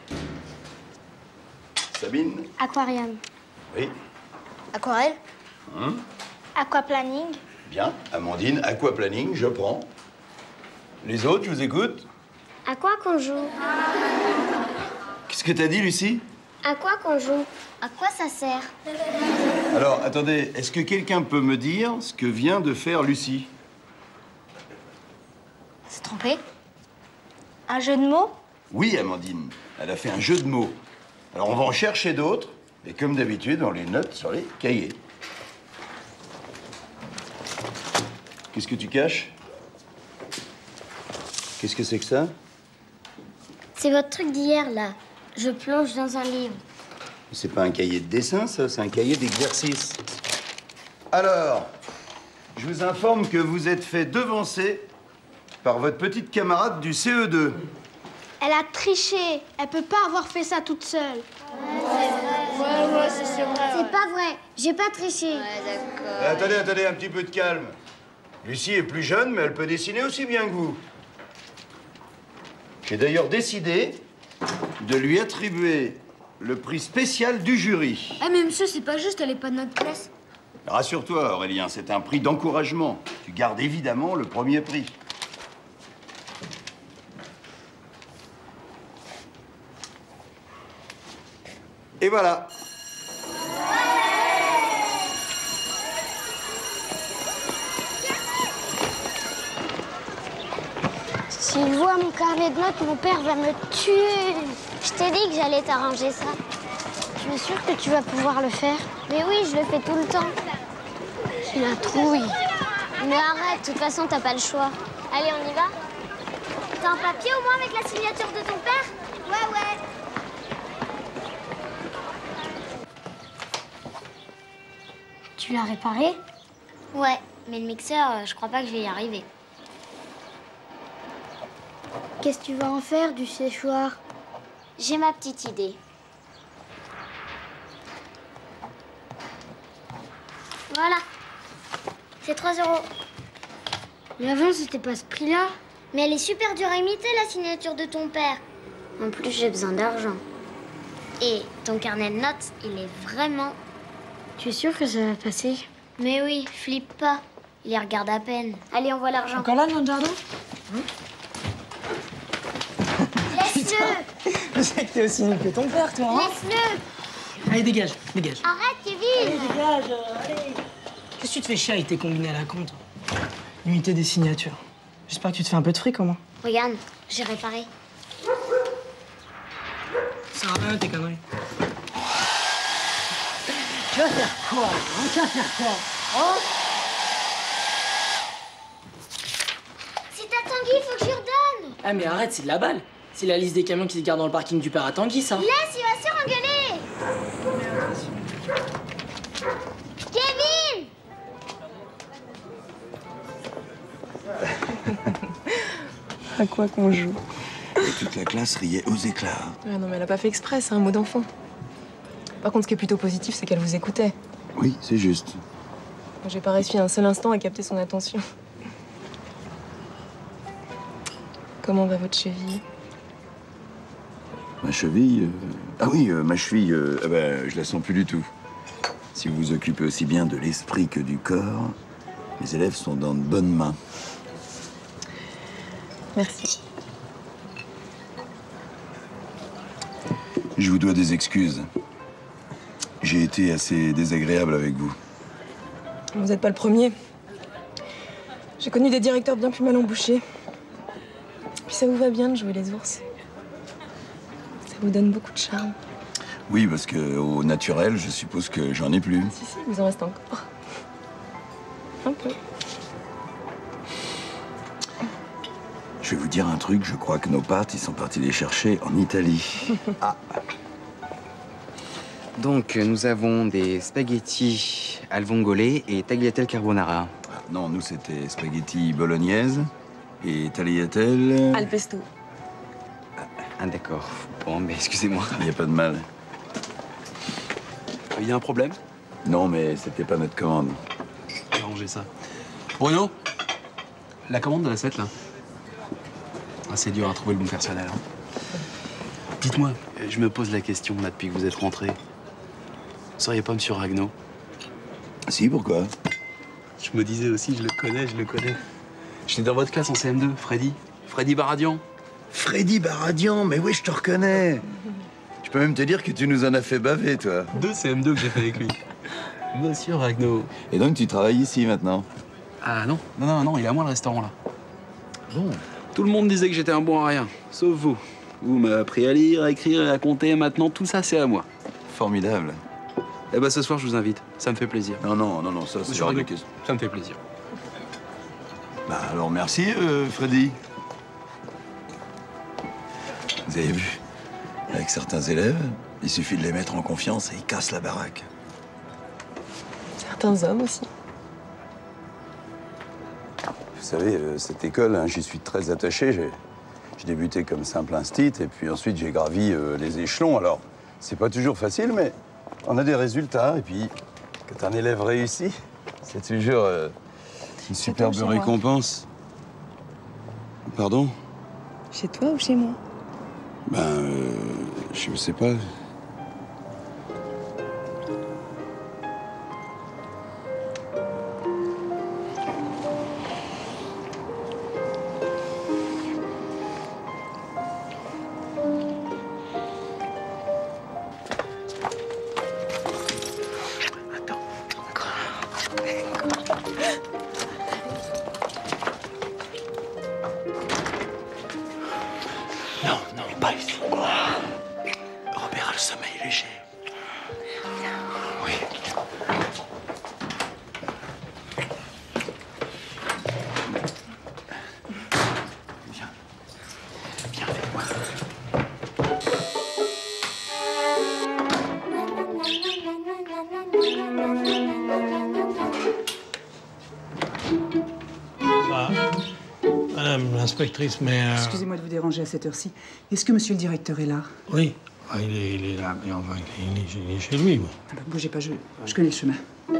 Sabine? Aquarium. Oui. Aquarelle. Aquaplaning. Bien. Amandine, aquaplaning, je prends. Les autres, je vous écoute. À quoi qu'on joue? Qu'est-ce que t'as dit, Lucie? À quoi qu'on joue? À quoi ça sert? Alors, attendez, est-ce que quelqu'un peut me dire ce que vient de faire Lucie? C'est trompé? Un jeu de mots? Oui, Amandine. Elle a fait un jeu de mots. Alors, on va en chercher d'autres. Et comme d'habitude, on les note sur les cahiers. Qu'est-ce que tu caches? Qu'est-ce que c'est que ça? C'est votre truc d'hier, là. Je plonge dans un livre. C'est pas un cahier de dessin, ça, c'est un cahier d'exercice. Alors, je vous informe que vous êtes fait devancer par votre petite camarade du CE2. Elle a triché. Elle peut pas avoir fait ça toute seule. Ouais, c'est vrai. C'est pas vrai. J'ai pas triché. Attendez, un petit peu de calme. Lucie est plus jeune, mais elle peut dessiner aussi bien que vous. J'ai d'ailleurs décidé de lui attribuer le prix spécial du jury. Ah, mais monsieur, c'est pas juste, elle est pas de notre classe. Rassure-toi, Aurélien, c'est un prix d'encouragement. Tu gardes évidemment le premier prix. Et voilà. S'il voit mon carnet de notes, mon père va me tuer. Je t'ai dit que j'allais t'arranger ça. Je suis sûre que tu vas pouvoir le faire. Mais oui, je le fais tout le temps. J'ai la trouille. Mais arrête, de toute façon, t'as pas le choix. Allez, on y va? T'as un papier au moins avec la signature de ton père? Ouais. Tu l'as réparé? Ouais, mais le mixeur, je crois pas que je vais y arriver. Qu'est-ce que tu vas en faire du séchoir? J'ai ma petite idée. Voilà. C'est 3 €. Mais avant, c'était pas ce prix-là. Mais elle est super dure à imiter, la signature de ton père. En plus, j'ai besoin d'argent. Et ton carnet de notes, il est vraiment... Tu es sûr que ça va passer? Mais oui, flippe pas. Il y regarde à peine. Allez, on voit l'argent. Encore là, le jardin? Laisse-le! Je sais que t'es aussi nul que ton père, toi, hein? Laisse-le! Allez, dégage, dégage. Arrête, Kevin! Allez, dégage, allez! Qu'est-ce que tu te fais chier avec tes combinés à la con, toi? Limiter des signatures. J'espère que tu te fais un peu de fric, au moins. Regarde, j'ai réparé. Ça sert à rien, tes conneries. Tu vas faire quoi? Hein? Tu vas faire quoi? Hein? C'est à Tanguy, il faut que je lui redonne! Ah, mais arrête, c'est de la balle. C'est la liste des camions qui se gardent dans le parking du père à Tanguy, ça. Laisse, il va se faire engueuler! Kevin! À quoi qu'on joue? Et toute la classe riait aux éclats. Ouais, non, mais elle a pas fait exprès, c'est un mot d'enfant. Par contre, ce qui est plutôt positif, c'est qu'elle vous écoutait. Oui, c'est juste. Moi, j'ai pas réussi un seul instant à capter son attention. Comment va votre cheville? Ma cheville Ah oui, ma cheville, je la sens plus du tout. Si vous vous occupez aussi bien de l'esprit que du corps, les élèves sont dans de bonnes mains. Merci. Je vous dois des excuses. J'ai été assez désagréable avec vous. Vous n'êtes pas le premier. J'ai connu des directeurs bien plus mal embouchés. Puis ça vous va bien de jouer les ours. Ça vous donne beaucoup de charme. Oui, parce que au naturel, je suppose que j'en ai plus. Si, vous en reste encore. Un peu. Je vais vous dire un truc, je crois que nos pâtes, ils sont partis les chercher en Italie. Ah. Donc, nous avons des spaghettis al vongole et tagliatelle carbonara. Non, nous, c'était spaghetti bolognaise et tagliatelle... Al pesto. Ah, d'accord. Bon, mais excusez-moi. Il n'y a pas de mal. Il y a un problème? Non, mais c'était pas notre commande. On va ranger ça. Bruno, la commande de l'assiette, là. Ah, c'est dur à trouver le bon personnel. Hein. Dites-moi, je me pose la question, là, depuis que vous êtes rentré. Vous seriez pas monsieur Ragno? Si, pourquoi? Je me disais aussi, je le connais. J'étais dans votre classe en CM2, Freddy Baradian. Freddy Baradian, mais oui, je te reconnais. Je peux même te dire que tu nous en as fait baver, toi. 2 CM2 que j'ai fait avec lui. Monsieur Ragno. Et donc, tu travailles ici, maintenant? Ah non, il est à moi le restaurant, là. Bon. Tout le monde disait que j'étais un bon à rien, sauf vous. Vous m'avez appris à lire, à écrire et à compter, et maintenant, tout ça, c'est à moi. Formidable. Eh ben, ce soir, je vous invite. Ça me fait plaisir. Non, ça, c'est hors de question. Ça me fait plaisir. Bah, alors, merci, Freddy. Vous avez vu, avec certains élèves, il suffit de les mettre en confiance et ils cassent la baraque. Certains hommes aussi. Vous savez, cette école, hein, j'y suis très attaché. J'ai débuté comme simple instit et puis ensuite j'ai gravi les échelons. Alors, c'est pas toujours facile, mais on a des résultats. Et puis, quand un élève réussit, c'est toujours une superbe récompense. Pardon? Chez toi ou chez moi? Ben, je sais pas. Non, non, pas ici. Robert a le sommeil léger. Oui. Viens. Viens avec moi. Madame l'inspectrice, mais... Excusez-moi de vous déranger à cette heure-ci. Est-ce que monsieur le directeur est là? Oui, il est là, mais enfin, il est chez lui, moi. Ah bah, bougez pas, je connais le chemin.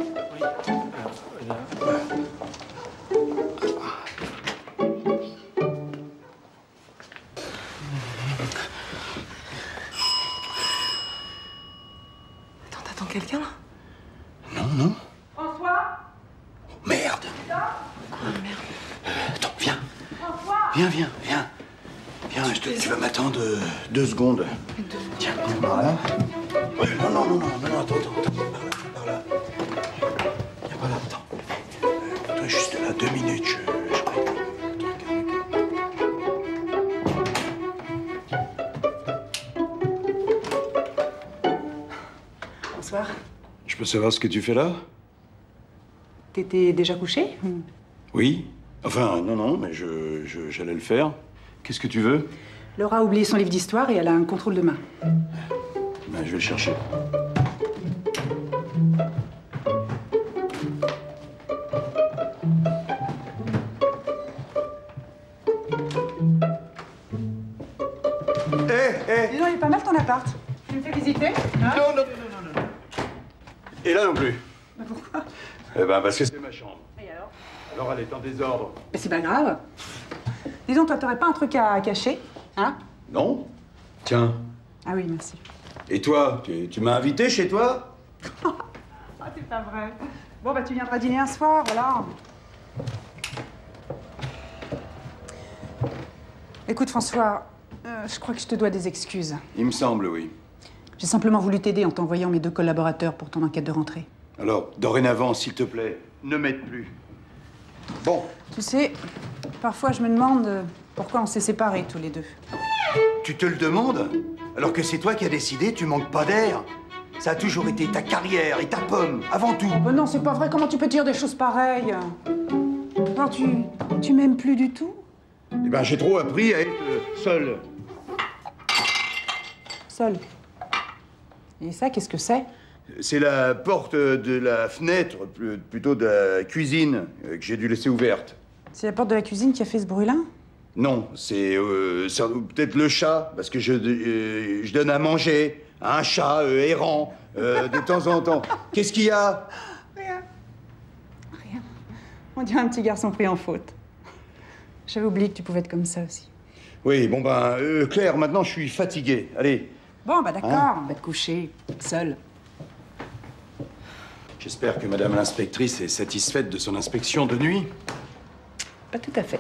T'attends quelqu'un, là? Non, non. François? Merde. Quoi, merde? Attends, viens. Viens, viens, viens. Viens, tu vas m'attendre 2 secondes. Tiens, par là. Ouais, non, attends. Par là. Viens par là, attends. Toi, juste là, 2 minutes, je règle un truc. Bonsoir. Je peux savoir ce que tu fais là? T'étais déjà couché? Oui. Enfin, non, mais j'allais le faire. Qu'est-ce que tu veux? Laura a oublié son livre d'histoire et elle a un contrôle demain. Ben, je vais le chercher. Dis donc, il est pas mal ton appart. Tu me fais visiter? Hein? Non. Et là non plus. Bah, pourquoi? Eh ben, parce que c'est ma chambre. Et alors? Alors, elle est en désordre. Mais c'est pas grave. Dis donc, toi, t'aurais pas un truc à cacher? Hein? Non? Tiens. Ah oui, merci. Et toi, tu m'as invité chez toi? Ah, c'est pas vrai. Bon, bah, tu viendras dîner un soir, voilà. Écoute, François, je crois que je te dois des excuses. Il me semble, oui. J'ai simplement voulu t'aider en t'envoyant mes 2 collaborateurs pour ton enquête de rentrée. Alors, dorénavant, s'il te plaît, ne m'aide plus. Bon. Tu sais, parfois je me demande pourquoi on s'est séparés tous les 2. Tu te le demandes? Alors que c'est toi qui as décidé, tu manques pas d'air. Ça a toujours été ta carrière et ta pomme, avant tout. Oh non, c'est pas vrai, comment tu peux dire des choses pareilles? Alors, tu m'aimes plus du tout? Eh ben, j'ai trop appris à être seul. Seul. Et ça, qu'est-ce que c'est? C'est la porte de la fenêtre, plutôt de la cuisine, que j'ai dû laisser ouverte. C'est la porte de la cuisine qui a fait ce bruit-là? Non, c'est peut-être le chat, parce que je donne à manger à un chat errant de temps en temps. Qu'est-ce qu'il y a? Rien. On dirait un petit garçon pris en faute. J'avais oublié que tu pouvais être comme ça aussi. Oui, bon ben, Claire, maintenant je suis fatigué. Allez. Bon, bah d'accord, on va te coucher, seul. J'espère que Madame l'inspectrice est satisfaite de son inspection de nuit. Pas tout à fait.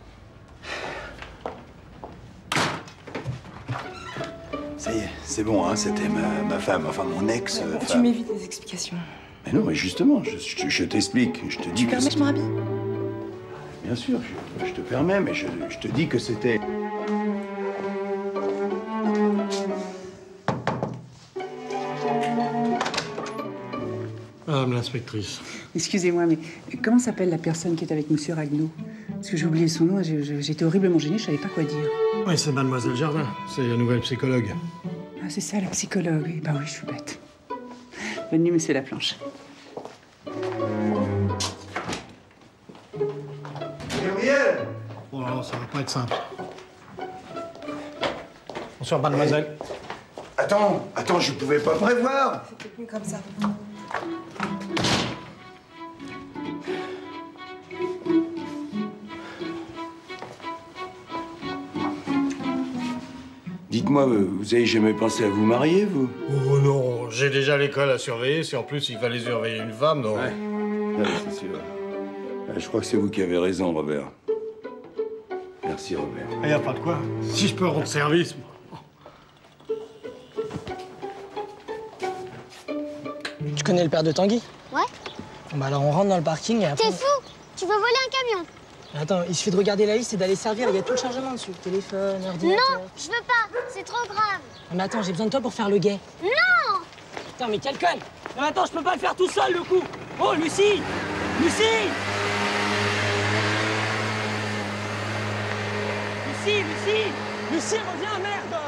Ça y est, c'est bon, hein, c'était ma femme, enfin mon ex-femme. Tu m'évites les explications. Mais non, mais justement, je t'explique, je te dis que... Tu permets, je me rhabille? Bien sûr, je te permets, mais je te dis que c'était... Madame l'inspectrice. Excusez-moi, mais comment s'appelle la personne qui est avec Monsieur Ragnaud? Parce que j'ai oublié son nom, j'étais horriblement gênée, je savais pas quoi dire. Oui, c'est Mademoiselle Jardin. C'est la nouvelle psychologue. Ah, c'est ça, la psychologue. Oui. Bah oui, je suis bête. Bonne nuit, Monsieur Laplanche. Gabriel! Oh non, ça va pas être simple. Bonsoir, mademoiselle. Attends, je pouvais pas prévoir. C'était plus comme ça. Dites-moi, vous avez jamais pensé à vous marier, vous? Oh non, j'ai déjà l'école à surveiller. Si en plus il fallait surveiller une femme, non. Ouais, c'est sûr. Je crois que c'est vous qui avez raison, Robert. Merci, Robert. Il n'y a pas de quoi. Si je peux rendre service. Tu connais le père de Tanguy? Ouais. Bah alors on rentre dans le parking et après... T'es fou? Tu veux voler un camion? Attends, il suffit de regarder la liste et d'aller servir, il y a tout le chargement dessus. Téléphone, ordinateur... Non, je veux pas, c'est trop grave. Mais attends, j'ai besoin de toi pour faire le guet. Non! Putain, mais quel con! Mais attends, je peux pas le faire tout seul, le coup! Oh, Lucie! Lucie! Lucie, Lucie! Lucie, reviens, merde!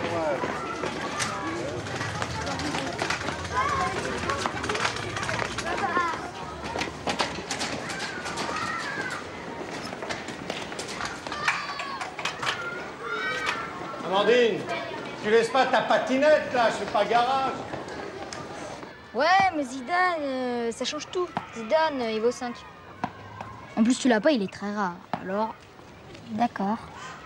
Amandine, tu laisses pas ta patinette, là, je fais pas garage. Ouais, mais Zidane, ça change tout. Zidane, il vaut 5. En plus, tu l'as pas, il est très rare. Alors... D'accord.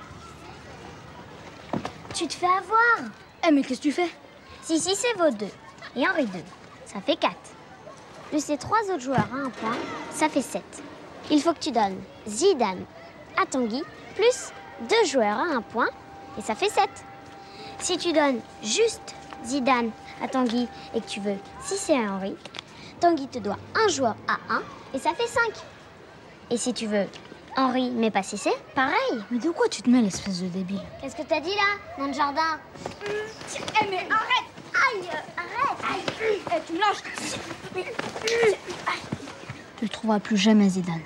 Tu te fais avoir. Eh, mais qu'est-ce que tu fais? Si c'est vaut 2. Et Henri 2. Ça fait 4. Plus ces 3 autres joueurs à 1 point, ça fait 7. Il faut que tu donnes Zidane à Tanguy, plus 2 joueurs à 1 point, et ça fait 7. Si tu donnes juste Zidane à Tanguy et que tu veux 6 et Henri, Tanguy te doit 1 joueur à 1, et ça fait 5. Et si tu veux Henri, mais pas 6, pareil. Mais de quoi tu te mêles, espèce de débile? Qu'est-ce que t'as dit là, dans le jardin? Eh, mais arrête! Aïe, arrête! Aïe! Eh, tu me lâches! Tu le trouveras plus jamais, Zidane.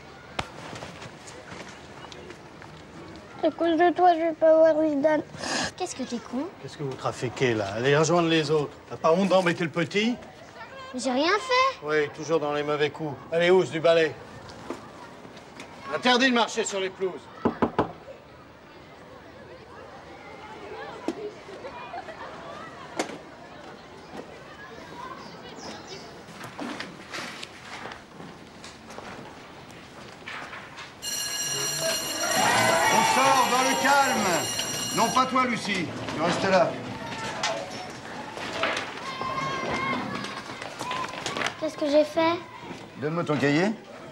À cause de toi, je vais pas voir Zidane. Qu'est-ce que t'es con? Qu'est-ce que vous trafiquez, là? Allez rejoindre les autres. T'as pas honte d'embêter le petit? J'ai rien fait. Oui, toujours dans les mauvais coups. Allez, housse du balai. Interdit de marcher sur les pelouses. On sort dans le calme. Non, pas toi, Lucie. Tu restes là. Qu'est-ce que j'ai fait? Donne-moi ton cahier.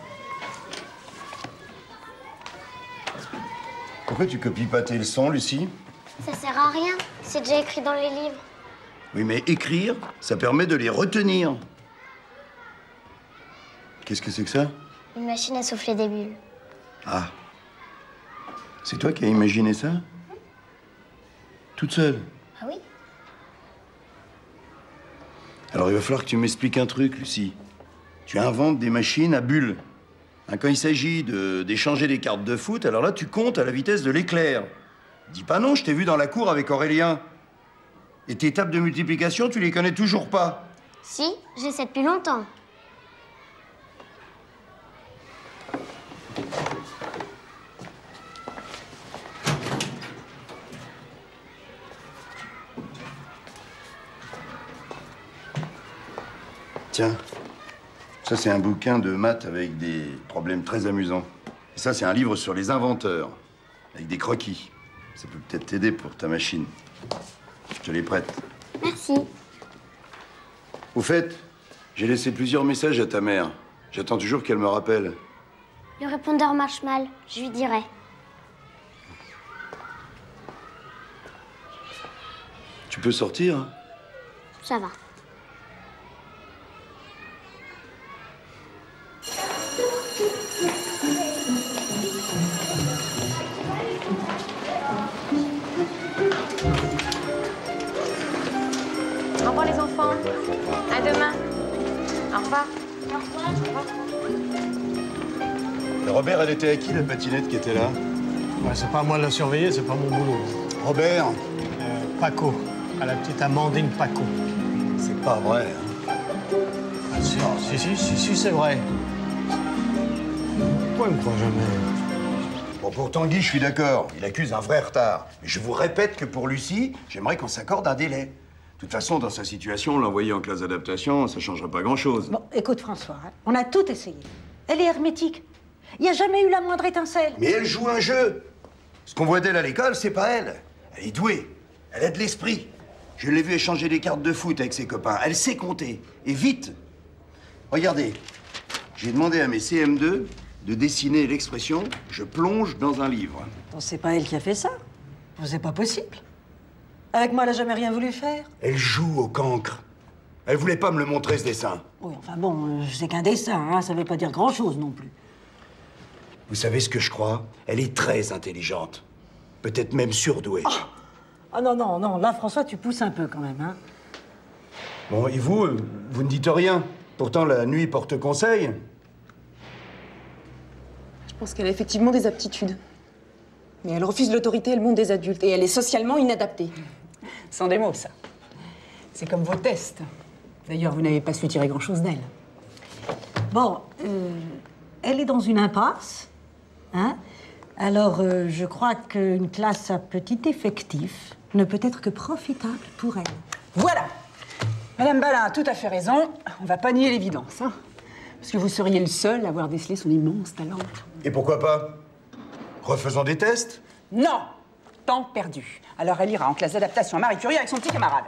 Pourquoi tu copies pas tes leçons, Lucie? Ça sert à rien. C'est déjà écrit dans les livres. Oui, mais écrire, ça permet de les retenir. Qu'est-ce que c'est que ça? Une machine à souffler des bulles. Ah. C'est toi qui as imaginé ça? Toute seule? Ah oui? Alors il va falloir que tu m'expliques un truc, Lucie. Tu inventes des machines à bulles. Hein, quand il s'agit d'échanger des cartes de foot, alors là, tu comptes à la vitesse de l'éclair. Dis pas non, je t'ai vu dans la cour avec Aurélien. Et tes tables de multiplication, tu les connais toujours pas. Si, j'essaie depuis longtemps. Tiens, ça c'est un bouquin de maths avec des problèmes très amusants. Et ça c'est un livre sur les inventeurs, avec des croquis. Ça peut peut-être t'aider pour ta machine. Je te les prête. Merci. Au fait, j'ai laissé plusieurs messages à ta mère. J'attends toujours qu'elle me rappelle. Le répondeur marche mal, je lui dirai. Tu peux sortir, hein? Ça va. Au revoir les enfants. À demain. Au revoir. Et Robert, elle était à qui, la patinette qui était là? Ouais, c'est pas à moi de la surveiller, c'est pas mon boulot. Robert? Paco, à la petite Amandine Paco. C'est pas vrai, hein? Ah, si, c'est vrai. Pourquoi il me croit jamais? Bon, pour Tanguy, je suis d'accord. Il accuse un vrai retard. Mais je vous répète que pour Lucie, j'aimerais qu'on s'accorde un délai. De toute façon, dans sa situation, l'envoyer en classe d'adaptation, ça changera pas grand-chose. Bon, écoute, François, hein, on a tout essayé. Elle est hermétique. Il n'y a jamais eu la moindre étincelle. Mais elle joue un jeu. Ce qu'on voit d'elle à l'école, c'est pas elle. Elle est douée. Elle a de l'esprit. Je l'ai vue échanger des cartes de foot avec ses copains. Elle sait compter. Et vite. Regardez. J'ai demandé à mes CM2 de dessiner l'expression « je plonge dans un livre ». Bon, c'est pas elle qui a fait ça. C'est pas possible. Avec moi, elle a jamais rien voulu faire. Elle joue au cancre. Elle voulait pas me le montrer, ce dessin. Oui, enfin bon, c'est qu'un dessin, hein, ça veut pas dire grand-chose non plus. Vous savez ce que je crois? Elle est très intelligente. Peut-être même surdouée. Ah non, non, non, là, François, tu pousses un peu quand même, hein. Bon, et vous, vous ne dites rien. Pourtant, la nuit porte conseil. Je pense qu'elle a effectivement des aptitudes. Mais elle refuse l'autorité et le monde des adultes. Et elle est socialement inadaptée. Sans des mots, ça. C'est comme vos tests. D'ailleurs, vous n'avez pas su tirer grand-chose d'elle. Bon, elle est dans une impasse, hein. Alors, je crois qu'une classe à petit effectif ne peut être que profitable pour elle. Voilà. Madame Ballin a tout à fait raison. On va pas nier l'évidence, hein. Parce que vous seriez le seul à avoir décelé son immense talent. Et pourquoi pas? Refaisons des tests? Non! Temps perdu. Alors elle ira en classe d'adaptation à Marie Curie avec son petit camarade.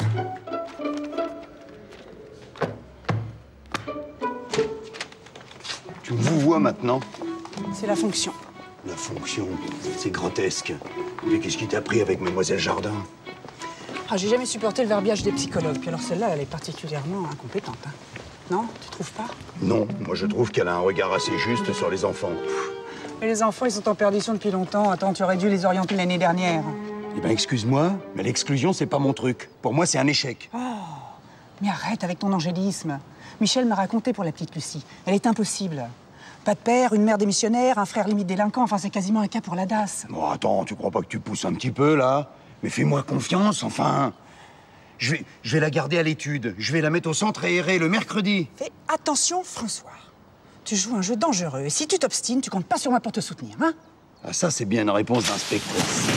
Tu vous vois maintenant? C'est la fonction. La fonction, c'est grotesque. Mais qu'est-ce qui t'a pris avec Mademoiselle Jardin? Ah, j'ai jamais supporté le verbiage des psychologues. Puis alors celle-là, elle est particulièrement incompétente, hein. Non? Tu trouves pas? Non, moi je trouve qu'elle a un regard assez juste sur les enfants. Et les enfants, ils sont en perdition depuis longtemps. Attends, tu aurais dû les orienter l'année dernière. Eh ben, excuse-moi, mais l'exclusion, c'est pas mon truc. Pour moi, c'est un échec. Oh, mais arrête avec ton angélisme. Michel m'a raconté pour la petite Lucie. Elle est impossible. Pas de père, une mère démissionnaire, un frère limite délinquant. Enfin, c'est quasiment un cas pour la DAS. Bon, attends, tu crois pas que tu pousses un petit peu, là? Mais fais-moi confiance, enfin. Je vais la garder à l'étude. Je vais la mettre au centre aéré le mercredi. Fais attention, François. Tu joues un jeu dangereux. Et si tu t'obstines, tu comptes pas sur moi pour te soutenir, hein? Ah, ça, c'est bien une réponse d'inspecteur.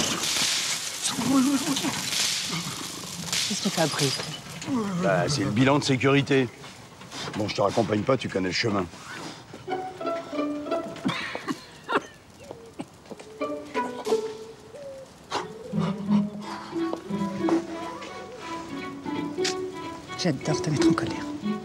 Qu'est-ce qui t'a appris? Bah, c'est le bilan de sécurité. Bon, je te raccompagne pas, tu connais le chemin. J'adore te mettre en colère.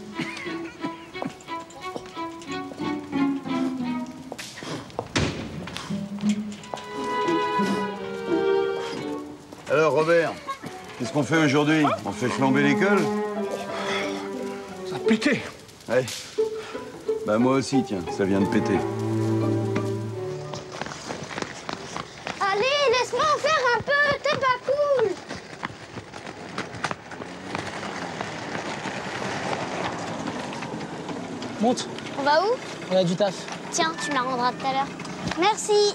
Alors, Robert, qu'est-ce qu'on fait aujourd'hui? On fait flamber l'école? Ça a pété. Ouais. Bah, moi aussi, tiens, ça vient de péter. Allez, laisse-moi en faire un peu, t'es pas cool. Monte, On va où? on a du taf. Tiens, tu me la rendras tout à l'heure. Merci.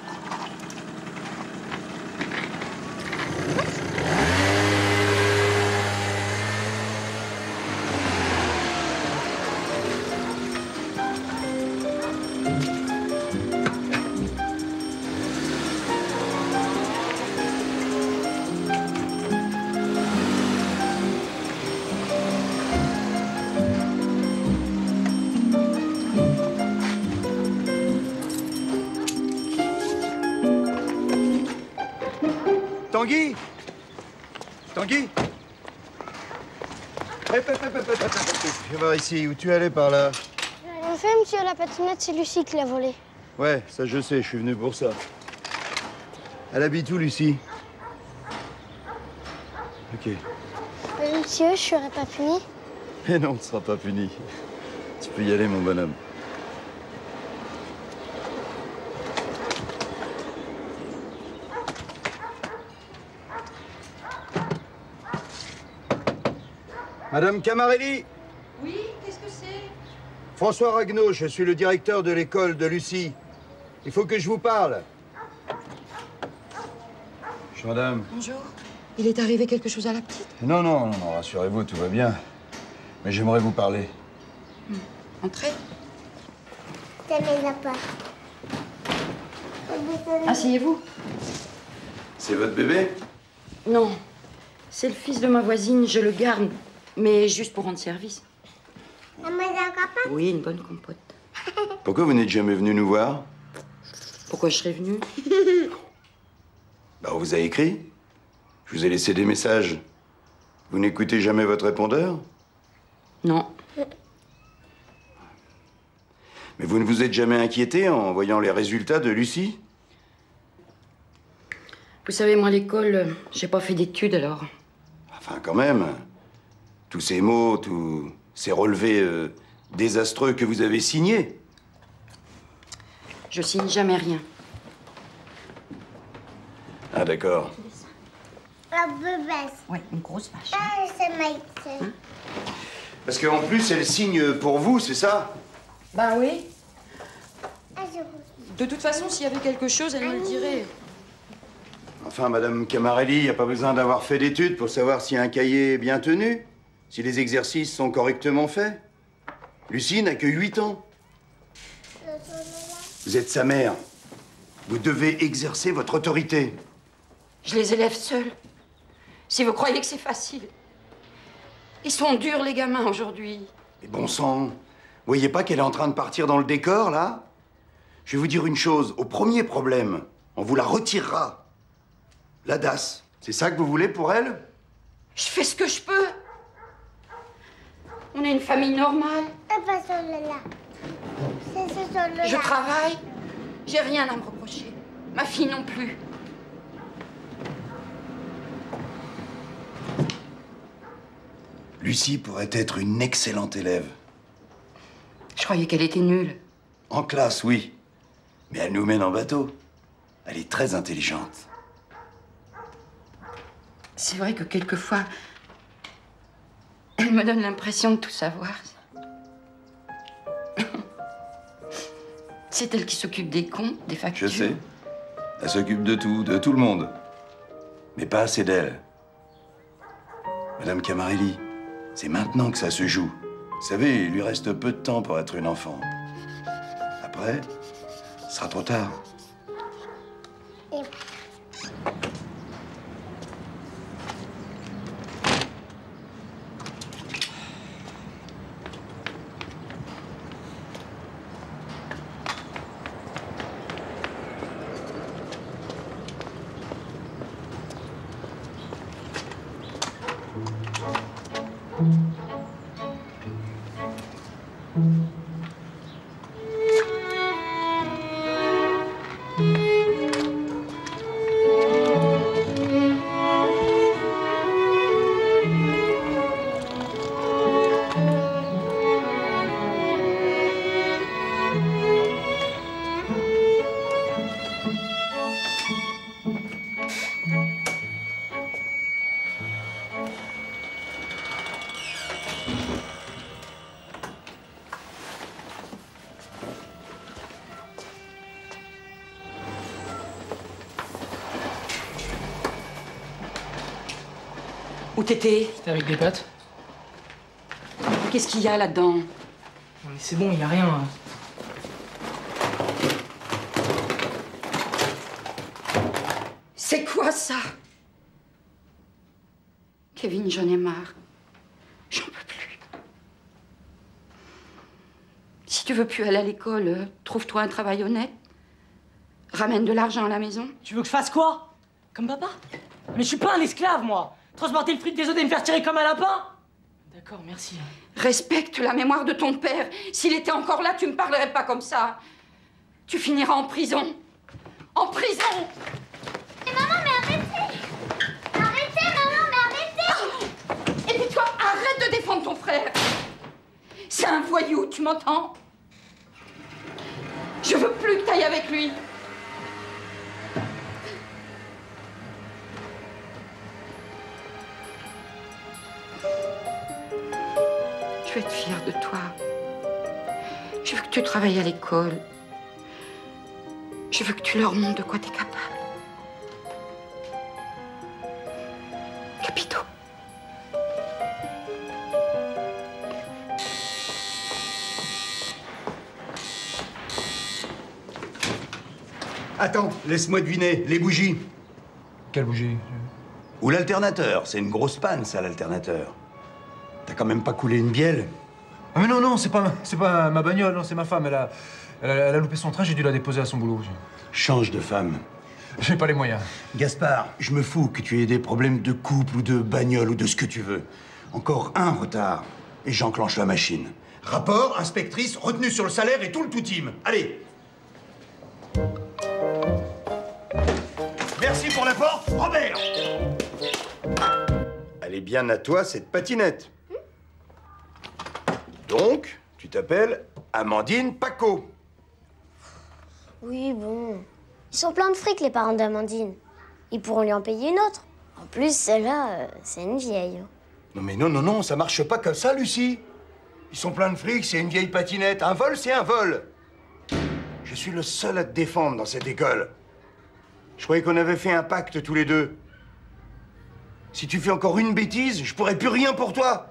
Tanguy! Tanguy! Viens voir ici, où tu allais par là? En fait, monsieur, la patinette, c'est Lucie qui l'a volée. Ouais, ça je sais, je suis venu pour ça. Elle habite où, Lucie? Ok. Monsieur, je serais pas puni. Mais non, tu ne seras pas puni. Tu peux y aller, mon bonhomme. Madame Camarelli? Oui, qu'est-ce que c'est? François Ragnaud, je suis le directeur de l'école de Lucie. Il faut que je vous parle. Bonjour, madame. Bonjour. Il est arrivé quelque chose à la petite? Non, non, non, rassurez-vous, tout va bien. Mais j'aimerais vous parler. Entrez. Tenez la part. Asseyez-vous. C'est votre bébé? Non. C'est le fils de ma voisine, je le garde. Mais juste pour rendre service. Oui, une bonne compote. Pourquoi vous n'êtes jamais venu nous voir? Pourquoi je serais venue? Bah, on vous a écrit. Je vous ai laissé des messages. Vous n'écoutez jamais votre répondeur? Non. Mais vous ne vous êtes jamais inquiété en voyant les résultats de Lucie? Vous savez, moi, à l'école, j'ai pas fait d'études, alors. Enfin, quand même. Tous ces mots, tous ces relevés désastreux que vous avez signés. Je signe jamais rien. d'accord. La bébête. Oui, une grosse vache. Ah, c'est Maïté. Parce qu'en plus, elle signe pour vous, c'est ça? Ben oui. Ah, De toute façon, s'il y avait quelque chose, elle me le dirait. Enfin, Madame Camarelli, il n'y a pas besoin d'avoir fait d'études pour savoir si un cahier est bien tenu, si les exercices sont correctement faits. Lucie n'a que 8 ans. Vous êtes sa mère. Vous devez exercer votre autorité. Je les élève seuls. Si vous croyez que c'est facile. Ils sont durs, les gamins, aujourd'hui. Mais bon sang, vous voyez pas qu'elle est en train de partir dans le décor, là? Je vais vous dire une chose. Au premier problème, on vous la retirera. La DAS, c'est ça que vous voulez pour elle? Je fais ce que je peux. On est une famille normale. pas celui-là. C'est celui-là. Je travaille. J'ai rien à me reprocher. Ma fille non plus. Lucie pourrait être une excellente élève. Je croyais qu'elle était nulle. En classe, oui. Mais elle nous mène en bateau. Elle est très intelligente. C'est vrai que quelquefois, elle me donne l'impression de tout savoir. C'est elle qui s'occupe des comptes, des factures. Je sais. Elle s'occupe de tout le monde. Mais pas assez d'elle. Madame Camarelli, c'est maintenant que ça se joue. Vous savez, il lui reste peu de temps pour être une enfant. Après, ce sera trop tard. Où t'étais? C'était avec des potes. Qu'est-ce qu'il y a là-dedans? Non, mais c'est bon, il y a rien. C'est quoi ça? Kevin, j'en ai marre. J'en peux plus. Si tu veux plus aller à l'école, trouve-toi un travail honnête. Ramène de l'argent à la maison. Tu veux que je fasse quoi? Comme papa? Mais je suis pas un esclave, moi. Transporter le fric des autres et me faire tirer comme un lapin? D'accord, merci. Respecte la mémoire de ton père. S'il était encore là, tu me parlerais pas comme ça. Tu finiras en prison. En prison! Mais maman, mais arrêtez! Arrêtez, maman, mais arrêtez! Et puis toi, arrête de défendre ton frère. C'est un voyou, tu m'entends? Je veux plus que t'ailles avec lui. Je veux être fière de toi. Je veux que tu travailles à l'école. Je veux que tu leur montres de quoi t'es capable. Capito. Attends, laisse-moi deviner. Les bougies. Quelle bougie? Ou l'alternateur. C'est une grosse panne, ça, l'alternateur. T'as quand même pas coulé une bielle? Ah mais non, c'est pas ma bagnole, non, c'est ma femme. Elle a loupé son train, j'ai dû la déposer à son boulot. Change de femme. J'ai pas les moyens. Gaspard, je me fous que tu aies des problèmes de couple ou de bagnole ou de ce que tu veux. Encore un retard et j'enclenche la machine. Rapport, inspectrice, retenue sur le salaire et tout le tout-team. Allez. Merci pour l'apport, Robert. Elle est bien à toi, cette patinette. Donc, tu t'appelles Amandine Paco. Oui, bon. Ils sont pleins de fric, les parents d'Amandine. Ils pourront lui en payer une autre. En plus, celle-là, c'est une vieille. Non mais non, non, non, ça marche pas comme ça, Lucie. Ils sont pleins de fric, c'est une vieille patinette. Un vol, c'est un vol. Je suis le seul à te défendre dans cette école. Je croyais qu'on avait fait un pacte tous les deux. Si tu fais encore une bêtise, je pourrai plus rien pour toi.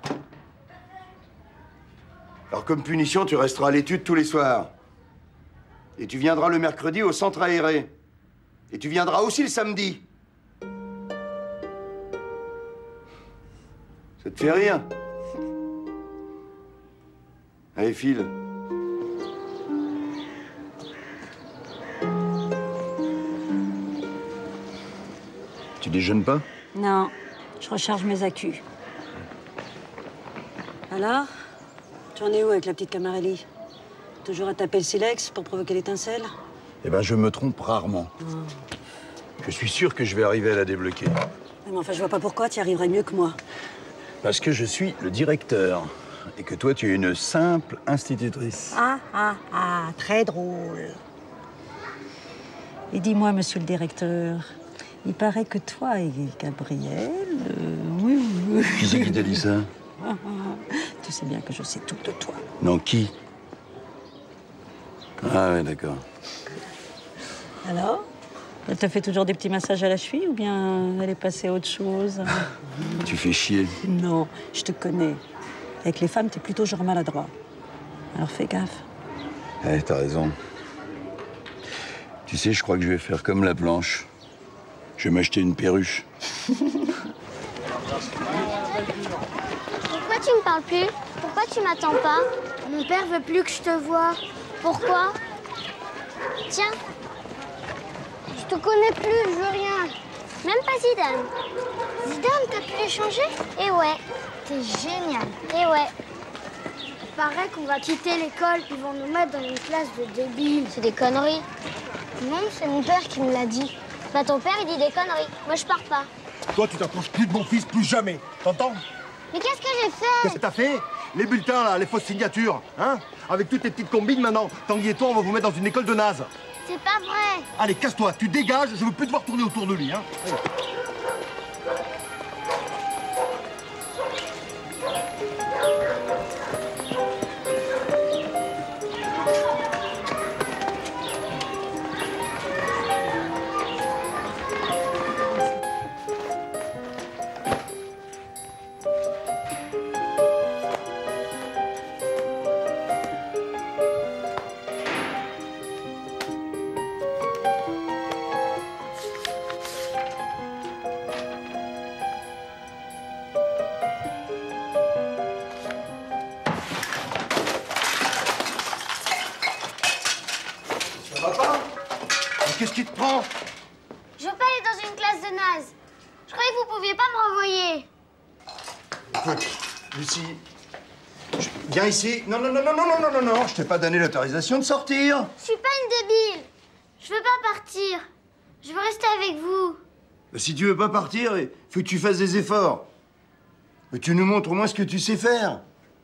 Alors comme punition, tu resteras à l'étude tous les soirs. Et tu viendras le mercredi au centre aéré. Et tu viendras aussi le samedi. Ça te fait rire? Allez, file. Tu déjeunes pas? Non, je recharge mes accus. Alors? Tu en es où avec la petite Camarelli? Toujours à taper le silex pour provoquer l'étincelle? Eh ben, je me trompe rarement. Je suis sûr que je vais arriver à la débloquer. Mais enfin, je vois pas pourquoi tu y arriverais mieux que moi. Parce que je suis le directeur. Et que toi, tu es une simple institutrice. Ah, très drôle. Et dis-moi, monsieur le directeur, il paraît que toi et Gabriel... oui. Qui c'est qui t'a dit ça? Tu sais bien que je sais tout de toi. Non, qui? Ah ouais, d'accord. Alors? Elle te fait toujours des petits massages à la cheville ou bien elle est passée à autre chose? Tu fais chier. Non, je te connais. Avec les femmes, t'es plutôt genre maladroit. Alors fais gaffe. Eh, t'as raison. Tu sais, je crois que je vais faire comme la planche. Je vais m'acheter une perruche. Pourquoi tu me parles plus? Pourquoi tu m'attends pas? Mon père veut plus que je te voie. Pourquoi? Tiens. Je te connais plus, je veux rien. Même pas Zidane. Zidane, t'as pu l'échanger? Eh ouais, t'es génial. Eh ouais. Il paraît qu'on va quitter l'école, ils vont nous mettre dans une classe de débiles. C'est des conneries. Non, c'est mon père qui me l'a dit. Bah ton père, il dit des conneries. Moi, je pars pas. Toi, tu t'approches plus de mon fils, plus jamais. T'entends? Mais qu'est-ce que j'ai fait? Qu'est-ce que t'as fait? Les bulletins, là, les fausses signatures, hein? Avec toutes tes petites combines, maintenant, Tanguy et toi, on va vous mettre dans une école de naze. C'est pas vrai. Allez, casse-toi, tu dégages, je veux plus te voir tourner autour de lui, hein? Allez. Qu'est-ce qui te prend? Je veux pas aller dans une classe de naze. Je croyais que vous pouviez pas me renvoyer. Écoute, Lucie, viens ici. Non, non, non, non, non, non, non, non, non, je t'ai pas donné l'autorisation de sortir. Je suis pas une débile. Je veux pas partir. Je veux rester avec vous. Si tu veux pas partir, il faut que tu fasses des efforts. Que tu nous montres au moins ce que tu sais faire.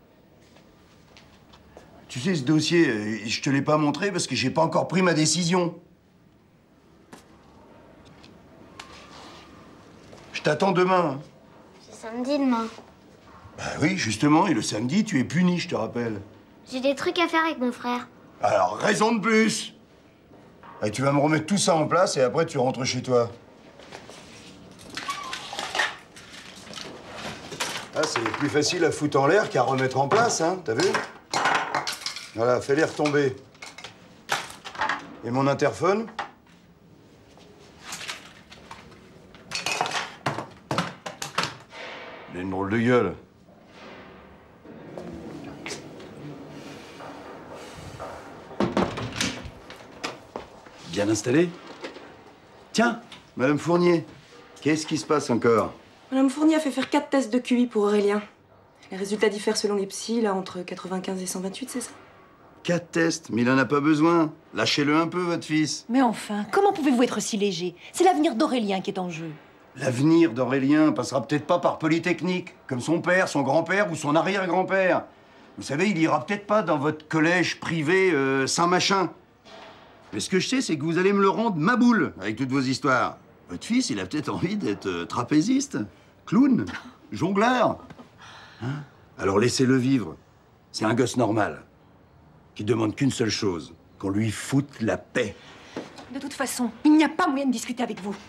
Tu sais, ce dossier, je te l'ai pas montré parce que j'ai pas encore pris ma décision. Je t'attends demain. C'est samedi demain. Bah oui, justement, et le samedi, tu es puni, je te rappelle. J'ai des trucs à faire avec mon frère. Alors, raison de plus. Et tu vas me remettre tout ça en place et après tu rentres chez toi. Ah, c'est plus facile à foutre en l'air qu'à remettre en place, hein, t'as vu? Voilà, fais-les retomber. Et mon interphone? Il a une drôle de gueule. Bien installé? Tiens, Madame Fournier, qu'est-ce qui se passe encore? Madame Fournier a fait faire 4 tests de QI pour Aurélien. Les résultats diffèrent selon les psys, là, entre 95 et 128, c'est ça? 4 tests, mais il en a pas besoin. Lâchez-le un peu, votre fils. Mais enfin, comment pouvez-vous être si léger? C'est l'avenir d'Aurélien qui est en jeu. L'avenir d'Aurélien passera peut-être pas par Polytechnique, comme son père, son grand-père ou son arrière-grand-père. Vous savez, il ira peut-être pas dans votre collège privé Saint-Machin. Mais ce que je sais, c'est que vous allez me le rendre ma boule avec toutes vos histoires. Votre fils, il a peut-être envie d'être trapéziste, clown, jongleur. Hein? Alors laissez-le vivre. C'est un gosse normal, qui demande qu'une seule chose, qu'on lui foute la paix. De toute façon, il n'y a pas moyen de discuter avec vous.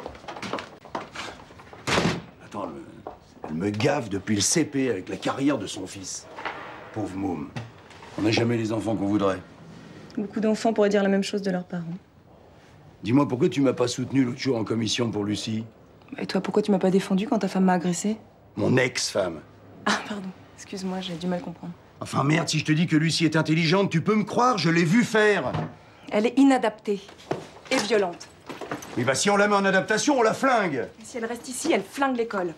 Attends, elle me gave depuis le CP avec la carrière de son fils. Pauvre môme. On n'a jamais les enfants qu'on voudrait. Beaucoup d'enfants pourraient dire la même chose de leurs parents. Dis-moi, pourquoi tu m'as pas soutenu l'autre jour en commission pour Lucie? Et toi, pourquoi tu m'as pas défendu quand ta femme m'a agressé? Mon ex-femme. Ah, pardon. Excuse-moi, j'ai du mal à comprendre. Enfin merde, si je te dis que Lucie est intelligente, tu peux me croire, je l'ai vue faire. Elle est inadaptée et violente. Oui, bah si on la met en adaptation, on la flingue. Et si elle reste ici, elle flingue l'école.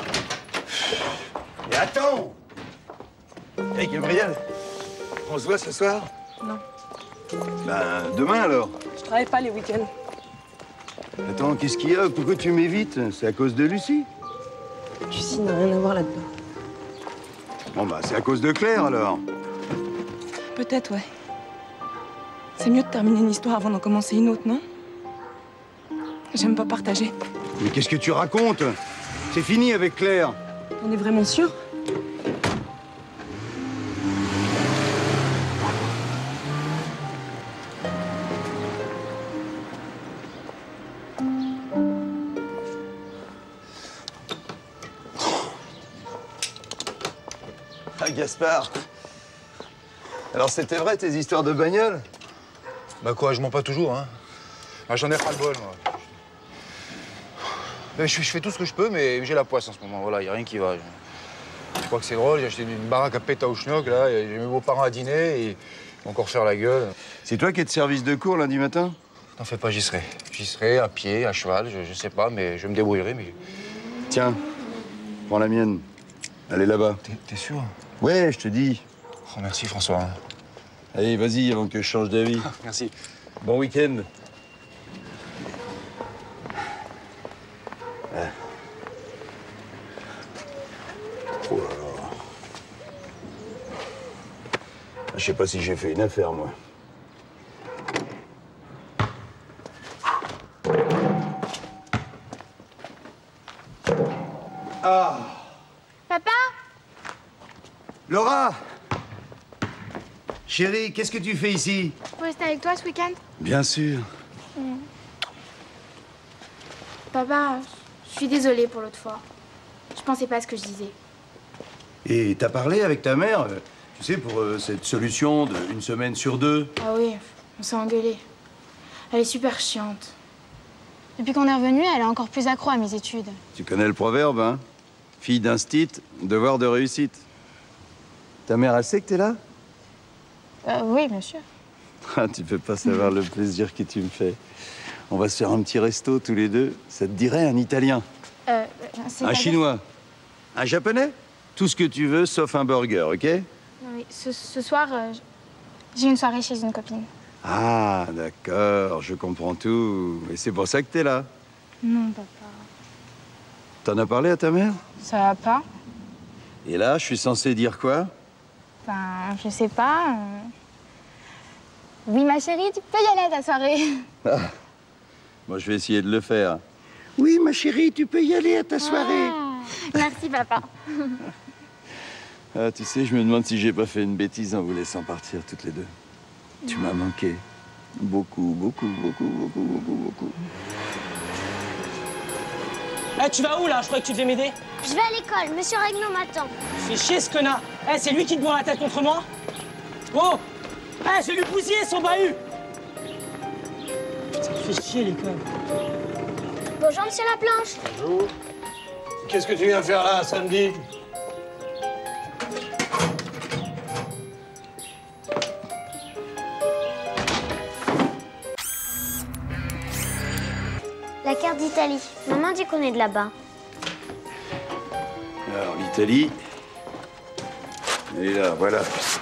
Et attends! Hey Gabriel, on se voit ce soir? Non. Ben, demain alors. Je travaille pas les week-ends. Attends, qu'est-ce qu'il y a? Pourquoi tu m'évites? C'est à cause de Lucie? Lucie n'a rien à voir là-dedans. Bon bah, c'est à cause de Claire alors. Peut-être, ouais. C'est mieux de terminer une histoire avant d'en commencer une autre, non? J'aime pas partager. Mais qu'est-ce que tu racontes? C'est fini avec Claire. On est vraiment sûr? Ah, Gaspard. Alors, c'était vrai, tes histoires de bagnole? Bah quoi, je mens pas toujours, hein. Ah, j'en ai pas le bol, moi. Mais je fais tout ce que je peux, mais j'ai la poisse en ce moment. Voilà, y a rien qui va. Je crois que c'est drôle, j'ai acheté une baraque à pète à Auchnok, là, et j'ai mis mes parents à dîner, et ils vont encore faire la gueule. C'est toi qui es de service de cours lundi matin? T'en fais pas, j'y serai. J'y serai, à pied, à cheval, je sais pas, mais je me débrouillerai, mais... Tiens, prends la mienne. Elle est là-bas. T'es sûr? Ouais, je te dis. Oh, merci, François. Allez, vas-y, avant que je change d'avis. Merci. Bon week-end. Oh là là. Je sais pas si j'ai fait une affaire, moi. Ah! Papa? Laura! Chérie, qu'est-ce que tu fais ici? Je peux rester avec toi ce week-end? Bien sûr. Papa, je suis désolée pour l'autre fois. Je pensais pas à ce que je disais. Et t'as parlé avec ta mère, tu sais, pour cette solution de 1 semaine sur 2? Ah oui, on s'est engueulé. Elle est super chiante. Depuis qu'on est revenu, elle est encore plus accro à mes études. Tu connais le proverbe, hein? Fille d'instit, devoir de réussite. Ta mère, elle sait que t'es là? Oui, bien sûr. Ah, tu peux pas savoir le plaisir que tu me fais. On va se faire un petit resto tous les deux. Ça te dirait un italien? Un chinois? Un japonais? Tout ce que tu veux, sauf un burger, ok? Oui, ce soir, j'ai une soirée chez une copine. Ah, d'accord, je comprends tout. Et c'est pour ça que t'es là. Non, papa. T'en as parlé à ta mère? Ça va pas? Et là, je suis censé dire quoi? Ben, je sais pas. Oui, ma chérie, tu peux y aller à ta soirée. Ah. Moi, je vais essayer de le faire. Oui, ma chérie, tu peux y aller à ta soirée. Merci, papa. Ah, tu sais, je me demande si j'ai pas fait une bêtise en vous laissant partir toutes les deux. Tu m'as manqué. Beaucoup, beaucoup, beaucoup, beaucoup, beaucoup, beaucoup. Eh, tu vas où, là? Je croyais que tu devais m'aider. Je vais à l'école, monsieur Regnault m'attend. Fais chier, ce connard. Eh, c'est lui qui te bourre la tête contre moi? Oh! Eh, je vais lui bousiller son bahut! Ça me fait chier, l'école. Bonjour, monsieur Laplanche. Bonjour. Qu'est-ce que tu viens faire là, samedi? La carte d'Italie. Maman dit qu'on est de là-bas. Alors, l'Italie. Elle est là, voilà.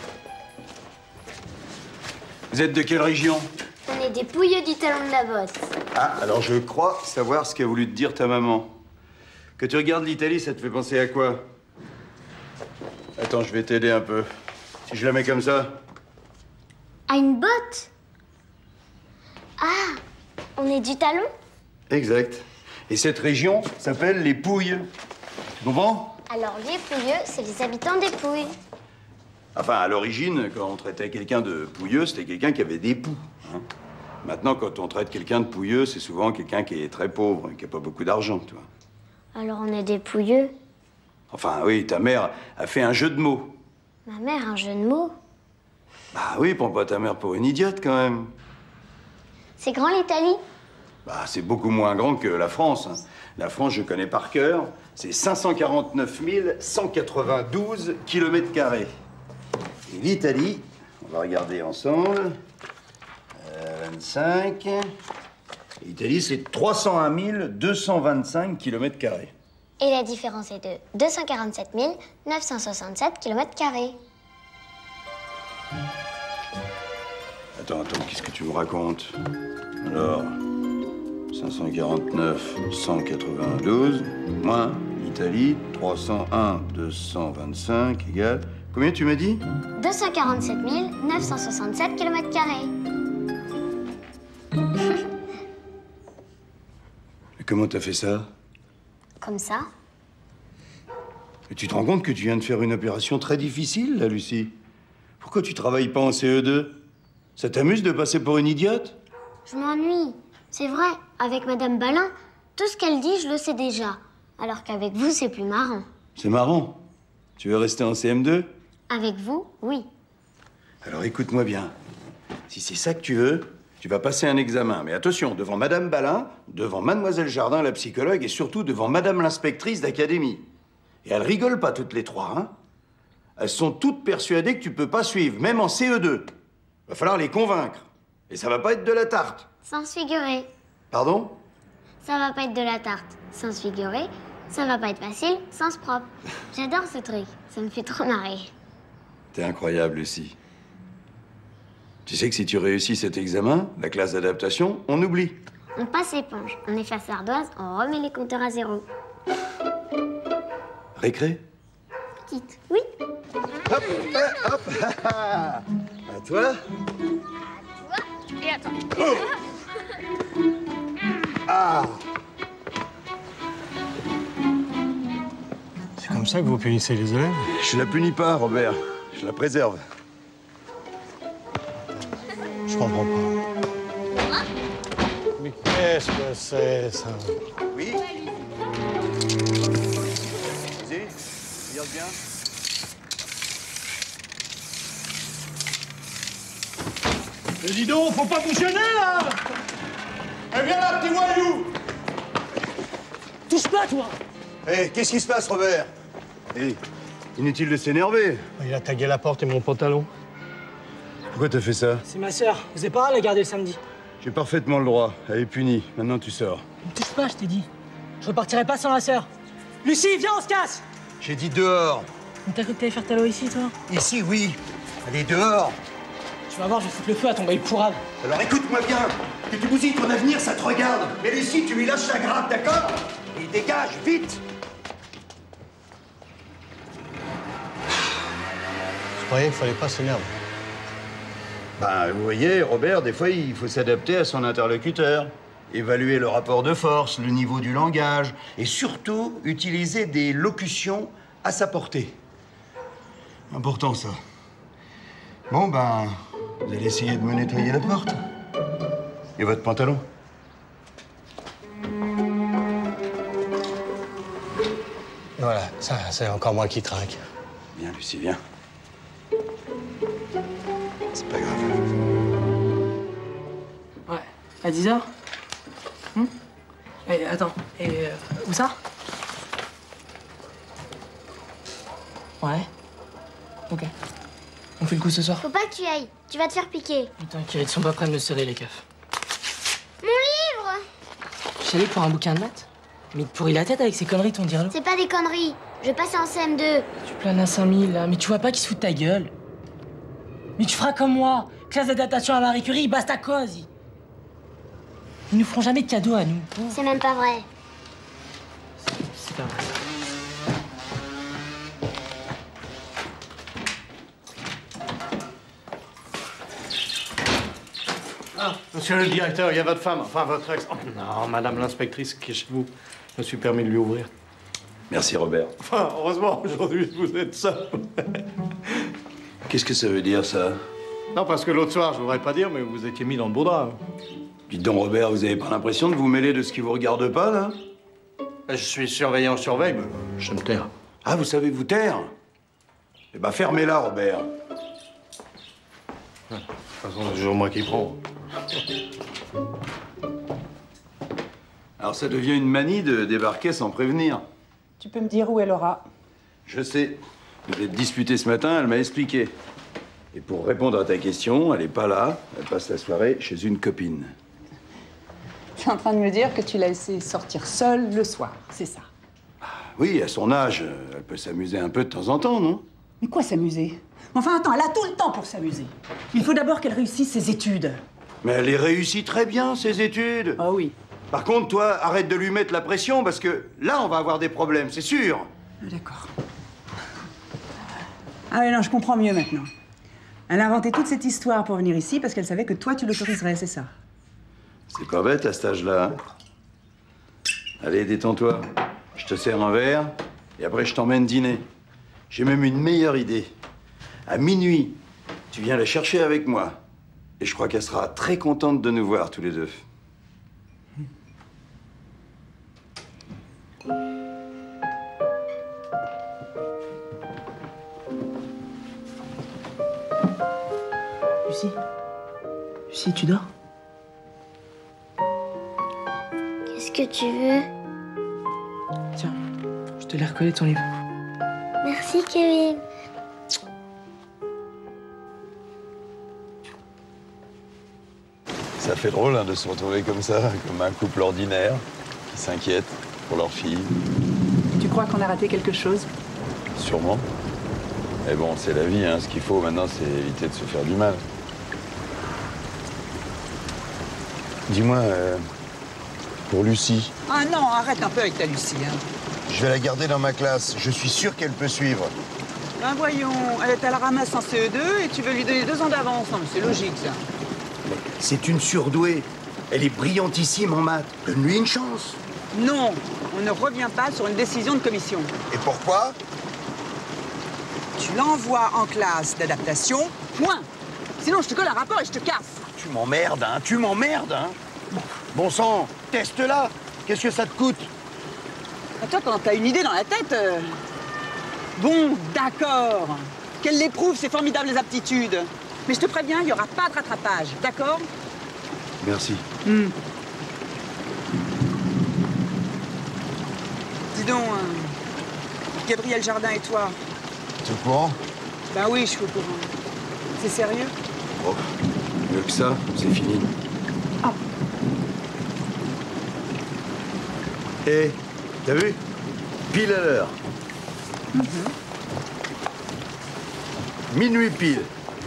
Vous êtes de quelle région? On est des pouilleux du talon de la botte. Ah, alors je crois savoir ce qu'a voulu te dire ta maman. Quand tu regardes l'Italie, ça te fait penser à quoi? Attends, je vais t'aider un peu. Si je la mets comme ça. À une botte? Ah, on est du talon? Exact. Et cette région s'appelle les Pouilles. Tu comprends? Alors, les Pouilleux, c'est les habitants des Pouilles. Enfin, à l'origine, quand on traitait quelqu'un de pouilleux, c'était quelqu'un qui avait des poux. Hein. Maintenant, quand on traite quelqu'un de pouilleux, c'est souvent quelqu'un qui est très pauvre, qui n'a pas beaucoup d'argent, tu vois. Alors, on est des Pouilleux? Enfin, oui, ta mère a fait un jeu de mots. Ma mère, un jeu de mots? Bah oui, prends pas ta mère pour une idiote, quand même. C'est grand, l'Italie? Bah, c'est beaucoup moins grand que la France. Hein. La France, je connais par cœur, c'est 549 192 km². Et l'Italie, on va regarder ensemble, 25. L'Italie, c'est 301 225 km². Et la différence est de 247 967 km². Attends, qu'est-ce que tu me racontes? Alors, 549 192, moins l'Italie, 301 225 égale... Combien tu m'as dit? 247 967 km². Et comment t'as fait ça? Comme ça? Et tu te rends compte que tu viens de faire une opération très difficile, là, Lucie? Pourquoi tu travailles pas en CE2? Ça t'amuse de passer pour une idiote? Je m'ennuie. C'est vrai, avec Madame Balin, tout ce qu'elle dit, je le sais déjà. Alors qu'avec vous, c'est plus marrant. C'est marrant. Tu veux rester en CM2? Avec vous, oui. Alors écoute-moi bien. Si c'est ça que tu veux, tu vas passer un examen. Mais attention, devant Madame Balin, devant Mademoiselle Jardin, la psychologue, et surtout devant Madame l'inspectrice d'académie. Et elles rigolent pas toutes les trois, hein. Elles sont toutes persuadées que tu peux pas suivre, même en CE2. Va falloir les convaincre. Et ça va pas être de la tarte. Sans se figurer. Pardon? Ça va pas être de la tarte. Sans se figurer. Ça va pas être facile, sens propre. J'adore ce truc. Ça me fait trop marrer. T'es incroyable, Lucie. Tu sais que si tu réussis cet examen, la classe d'adaptation, on oublie. On passe l'éponge, on efface l'ardoise, on remet les compteurs à zéro. Récré? Petite, oui. Hop, hop. À toi. Et attends. Oh. Ah. C'est comme ça que vous punissez les élèves? Je la punis pas, Robert. Je la préserve. Je comprends pas. Mais qu'est-ce que c'est, ça? Oui? Vas-y, regarde bien. Mais dis donc, faut pas bouchonner, là! Eh, viens là, petit voyou! Touche pas, toi! Eh, qu'est-ce qui se passe, Robert? Hé, inutile de s'énerver. Il a tagué la porte et mon pantalon. Pourquoi t'as fait ça? C'est ma sœur. Vous n'avez pas à la garder le samedi. J'ai parfaitement le droit. Elle est punie. Maintenant, tu sors. Ne touche pas, je t'ai dit. Je repartirai pas sans ma sœur. Lucie, viens, on se casse! J'ai dit dehors. Mais t'as cru que t'allais faire ta loi ici, toi? Ici, oui. Allez, dehors. Tu vas voir, je vais foutre le feu à ton bail pourrave. Alors écoute-moi bien. Que tu bousilles ton avenir, ça te regarde. Mais Lucie, tu lui lâches la grappe, d'accord? Et dégage, vite. Je croyais qu'il fallait pas s'énerver. Ben, vous voyez, Robert, des fois, il faut s'adapter à son interlocuteur. Évaluer le rapport de force, le niveau du langage, et surtout, utiliser des locutions à sa portée. Important, ça. Bon, ben, vous allez essayer de me nettoyer la porte. Et votre pantalon? Voilà, ça, c'est encore moi qui trinque. Viens, Lucie, viens. C'est pas grave. Ouais, à 10h? Et attends, et où ça? Ouais. Ok. On fait le coup ce soir? Faut pas que tu ailles, tu vas te faire piquer. T'inquiète, ils sont pas prêts de me serrer les keufs. Mon livre! Je suis allé pour un bouquin de maths. Mais il te pourrit la tête avec ces conneries, ton dirlo. C'est pas des conneries, je vais passer en CM2. Tu planes à 5000 là, mais tu vois pas qu'ils se foutent de ta gueule. Mais tu feras comme moi. Classe d'adaptation à Marie Curie, basta cause. Ils nous feront jamais de cadeaux à nous. C'est même pas vrai. C'est pas vrai. Ah, le Monsieur le directeur, il y a votre femme, enfin votre ex. Oh, non, madame l'inspectrice qui est chez vous. Je me suis permis de lui ouvrir. Merci, Robert. Enfin, heureusement, aujourd'hui, vous êtes seul. Qu'est-ce que ça veut dire, ça? Non, parce que l'autre soir, je voudrais pas dire, mais vous étiez mis dans le beau drap. Dites donc, Robert, vous avez pas l'impression de vous mêler de ce qui vous regarde pas, là? Je suis surveillant, surveille, mais je me taire. Ah, vous savez vous taire? Eh ben, fermez-la, Robert. De toute façon, c'est toujours moi qui prends. Alors, ça devient une manie de débarquer sans prévenir. Tu peux me dire où est Laura? Je sais. Vous êtes disputé ce matin, elle m'a expliqué. Et pour répondre à ta question, elle est pas là. Elle passe la soirée chez une copine. Tu es en train de me dire que tu l'as laissée sortir seule le soir, c'est ça? Oui, à son âge, elle peut s'amuser un peu de temps en temps, non? Mais quoi s'amuser? Enfin, attends, elle a tout le temps pour s'amuser. Il faut d'abord qu'elle réussisse ses études. Mais elle les réussit très bien, ses études. Ah oui. Par contre, toi, arrête de lui mettre la pression, parce que là, on va avoir des problèmes, c'est sûr. D'accord. Ah oui, non, je comprends mieux maintenant. Elle a inventé toute cette histoire pour venir ici parce qu'elle savait que toi, tu l'autoriserais, c'est ça? C'est pas bête à cet âge-là. Hein? Allez, détends-toi. Je te sers un verre, et après, je t'emmène dîner. J'ai même une meilleure idée. À minuit, tu viens la chercher avec moi. Et je crois qu'elle sera très contente de nous voir tous les deux. Lucie? Lucie, tu dors? Qu'est-ce que tu veux? Tiens, je te l'ai recollé ton livre. Merci, Kevin. Ça fait drôle hein, de se retrouver comme ça, comme un couple ordinaire, qui s'inquiète pour leur fille. Tu crois qu'on a raté quelque chose? Sûrement. Mais bon, c'est la vie, hein. Ce qu'il faut maintenant, c'est éviter de se faire du mal. Dis-moi, pour Lucie. Ah non, arrête un peu avec ta Lucie, hein. Je vais la garder dans ma classe. Je suis sûr qu'elle peut suivre. Ben voyons, elle est à la ramasse en CE2 et tu veux lui donner 2 ans d'avance. Non, mais c'est logique, ça. Mais c'est une surdouée. Elle est brillantissime en maths. Donne-lui une chance. Non, on ne revient pas sur une décision de commission. Et pourquoi? Tu l'envoies en classe d'adaptation, point. Sinon, je te colle un rapport et je te casse. Tu m'emmerdes, hein. Tu m'emmerdes, hein. Bon sang, teste-la. Qu'est-ce que ça te coûte? Toi, quand t'as une idée dans la tête... Bon, d'accord. Qu'elle l'éprouve, ses formidables aptitudes. Mais je te préviens, il n'y aura pas de rattrapage, d'accord? Merci. Dis donc, Gabriel Jardin et toi? Tu es au courant? Ben oui, je suis au courant. C'est sérieux? Oh, mieux que ça, c'est fini. Ah. Hé, t'as vu? Pile à l'heure. Minuit pile.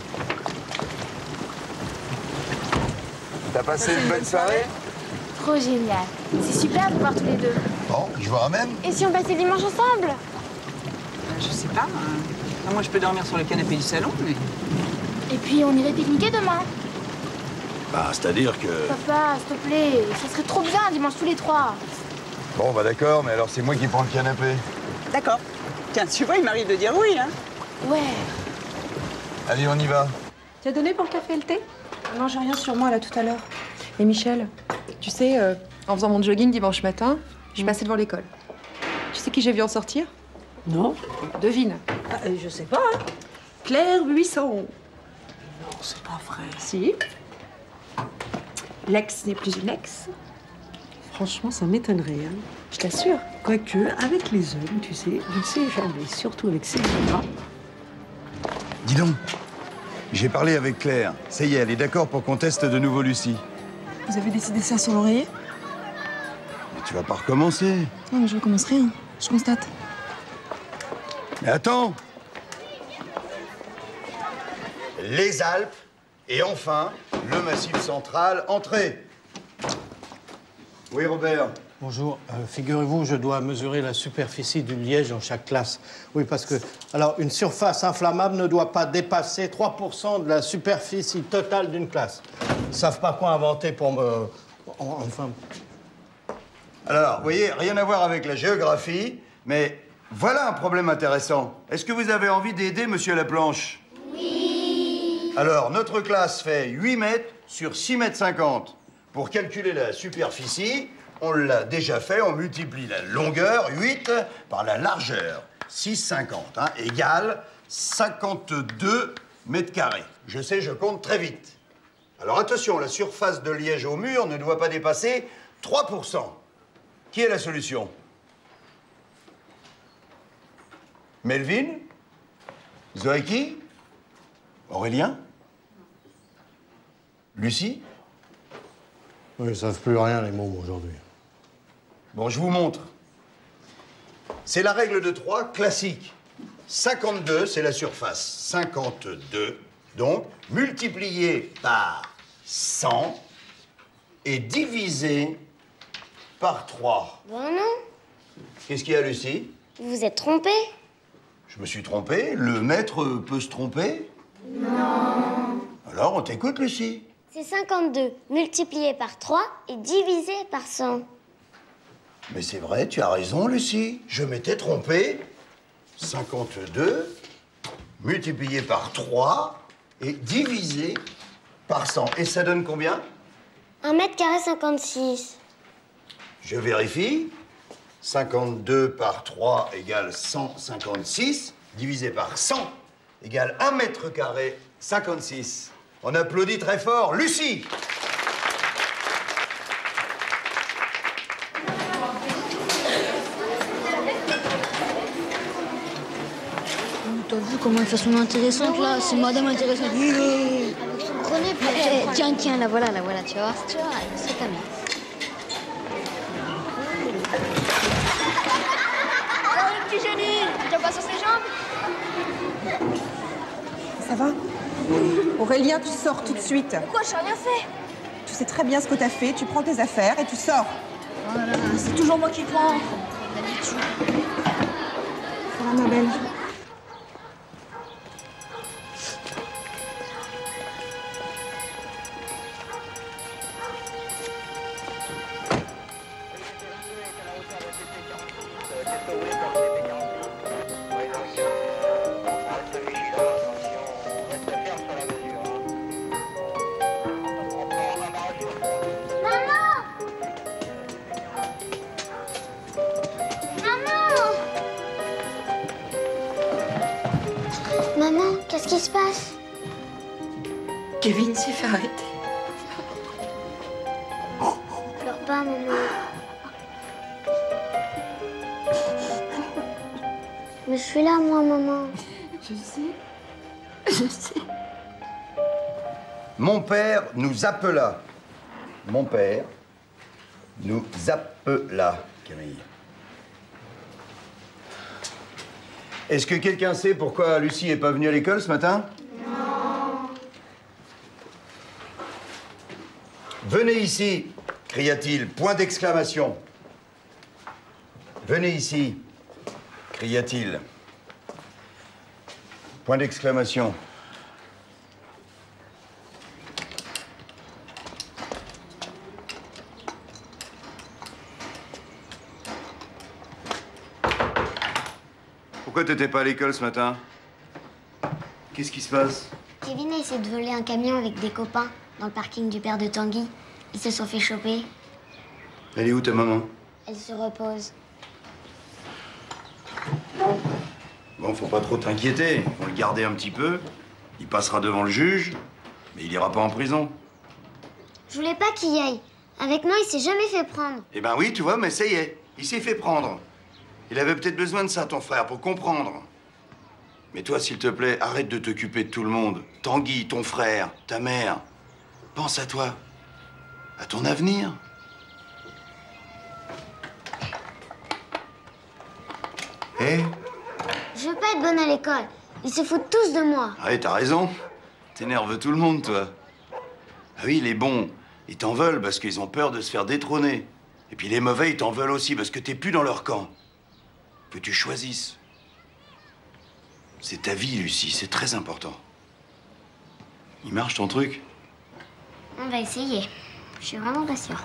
T'as passé une bonne soirée? Trop génial. C'est super de voir tous les deux. Bon, je vous ramène. Et si on passait dimanche ensemble? Je sais pas. Moi, je peux dormir sur le canapé du salon, mais... Et puis on irait pique-niquer demain. Bah, c'est-à-dire que... Papa, s'il te plaît, ça serait trop bien un dimanche tous les 3. Bon, bah d'accord, mais alors c'est moi qui prends le canapé. D'accord. Tiens, tu vois, il m'arrive de dire oui, hein? Ouais. Allez, on y va. Tu as donné pour le café et le thé? Non, j'ai rien sur moi, là, tout à l'heure. Et Michel, tu sais, en faisant mon jogging dimanche matin, je suis passée devant l'école. Tu sais qui j'ai vu en sortir? Non. Devine. Je sais pas, hein. Claire Buisson. Non, c'est pas vrai. Si. L'ex n'est plus une ex. Franchement, ça m'étonnerait, hein. Je t'assure. Quoique, avec les hommes, tu sais, on ne sait jamais, surtout avec ces gens-là. Dis donc, j'ai parlé avec Claire. Ça y est, elle est d'accord pour qu'on teste de nouveau Lucie. Vous avez décidé ça sur l'oreiller? Mais tu vas pas recommencer. Non, mais je recommence rien. Je constate. Mais attends! Les Alpes, et enfin, le Massif central, entrée. Oui, Robert? Bonjour. Figurez-vous, je dois mesurer la superficie du liège dans chaque classe. Oui, parce que... Alors, une surface inflammable ne doit pas dépasser 3% de la superficie totale d'une classe. Ils ne savent pas quoi inventer pour me... Enfin... Alors, vous voyez, rien à voir avec la géographie, mais voilà un problème intéressant. Est-ce que vous avez envie d'aider Monsieur Laplanche? Oui. Alors, notre classe fait 8 mètres sur 6 mètres 50. Pour calculer la superficie, on l'a déjà fait, on multiplie la longueur, 8, par la largeur, 6,50, hein, égale 52 mètres carrés. Je sais, je compte très vite. Alors attention, la surface de liège au mur ne doit pas dépasser 3%. Qui est la solution? Melvin? Zoéki? Aurélien? Lucie? Oui, ils savent plus rien, les mômes, aujourd'hui. Bon, je vous montre. C'est la règle de 3 classique. 52, c'est la surface. 52, donc, multiplié par 100 et divisé par 3. Bon, non. Qu'est-ce qu'il y a, Lucie? Vous vous êtes trompé? Je me suis trompé. Le maître peut se tromper? Non. Alors, on t'écoute, Lucie. C'est 52 multiplié par 3 et divisé par 100. Mais c'est vrai, tu as raison, Lucie. Je m'étais trompé. 52 multiplié par 3 et divisé par 100. Et ça donne combien? 1 mètre carré 56. Je vérifie. 52 par 3 égale 156. Divisé par 100 égale 1 mètre carré 56. On applaudit très fort Lucie. T'as vu comment elle fait son intéressante là? C'est madame intéressante. Prenez plus. Tiens, la voilà, tu vois. C'est ta mère. Alors, le petit génie, tu tiens pas sur ses jambes? Ça va? Aurélien, tu sors tout de suite. Pourquoi? J'ai rien fait. Tu sais très bien ce que t'as fait, tu prends tes affaires et tu sors. Voilà, c'est toujours moi qui prends. Ça va, ma belle? Maman, qu'est-ce qui se passe? Kevin s'est fait arrêter. Pleure pas, maman. Mais je suis là, moi, maman. Je sais. Mon père nous appela. Mon père nous appela, Camille. Est-ce que quelqu'un sait pourquoi Lucie n'est pas venue à l'école ce matin? Non. Venez ici, cria-t-il, point d'exclamation. Venez ici, cria-t-il. Point d'exclamation. Pourquoi t'étais pas à l'école ce matin? Qu'est-ce qui se passe? Kevin a essayé de voler un camion avec des copains dans le parking du père de Tanguy. Ils se sont fait choper. Elle est où ta maman? Elle se repose. Bon, faut pas trop t'inquiéter. On va le garder un petit peu. Il passera devant le juge, mais il ira pas en prison. Je voulais pas qu'il y aille. Avec moi, il s'est jamais fait prendre. Eh ben oui, tu vois, mais ça y est, il s'est fait prendre. Il avait peut-être besoin de ça, ton frère, pour comprendre. Mais toi, s'il te plaît, arrête de t'occuper de tout le monde. Tanguy, ton frère, ta mère. Pense à toi, à ton avenir. Eh? Je veux pas être bonne à l'école. Ils se foutent tous de moi. Ouais, t'as raison. T'énerves tout le monde, toi. Ah oui, les bons, ils t'en veulent parce qu'ils ont peur de se faire détrôner. Et puis les mauvais, ils t'en veulent aussi parce que t'es plus dans leur camp. Que tu choisisses. C'est ta vie, Lucie, c'est très important. Il marche ton truc? On va essayer. Je suis vraiment pas sûre.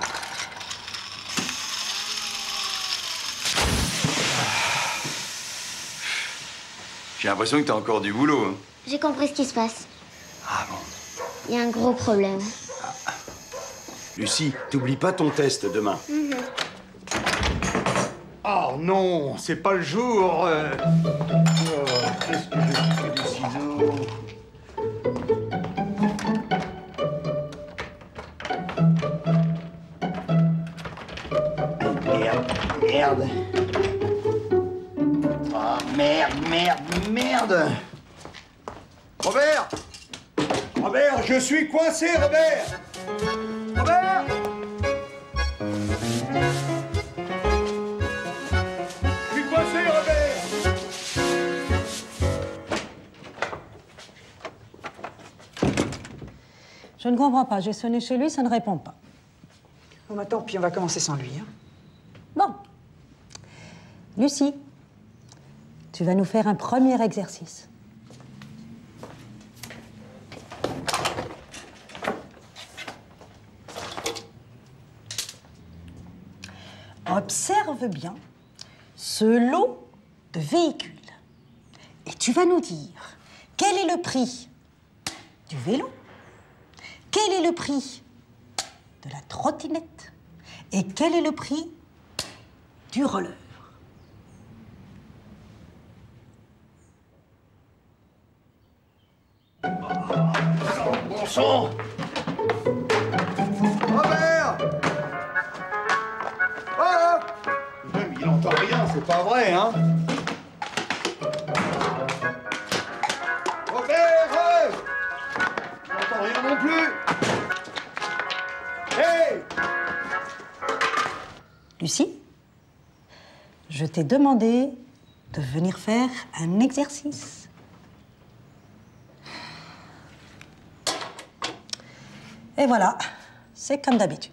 J'ai l'impression que t'as encore du boulot. Hein. J'ai compris ce qui se passe. Ah bon? Il y a un gros problème. Lucie, t'oublies pas ton test demain. Oh non, c'est pas le jour. Oh, qu'est-ce que je fais des ciseaux? Merde. Oh, merde. Robert! Robert, je suis coincé, Robert! Robert! Je suis coincé, Robert! Je ne comprends pas. J'ai sonné chez lui, ça ne répond pas. Bon, bah tant pis, on va commencer sans lui. Hein. Bon. Lucie, tu vas nous faire un premier exercice. Observe bien ce lot de véhicules. Et tu vas nous dire quel est le prix du vélo, quel est le prix de la trottinette et quel est le prix du roller. Bon sang! Robert! Oh! Même il entend rien, c'est pas vrai, hein? Robert! Il entend rien non plus! Hey! Lucie, je t'ai demandé de venir faire un exercice. Et voilà, c'est comme d'habitude.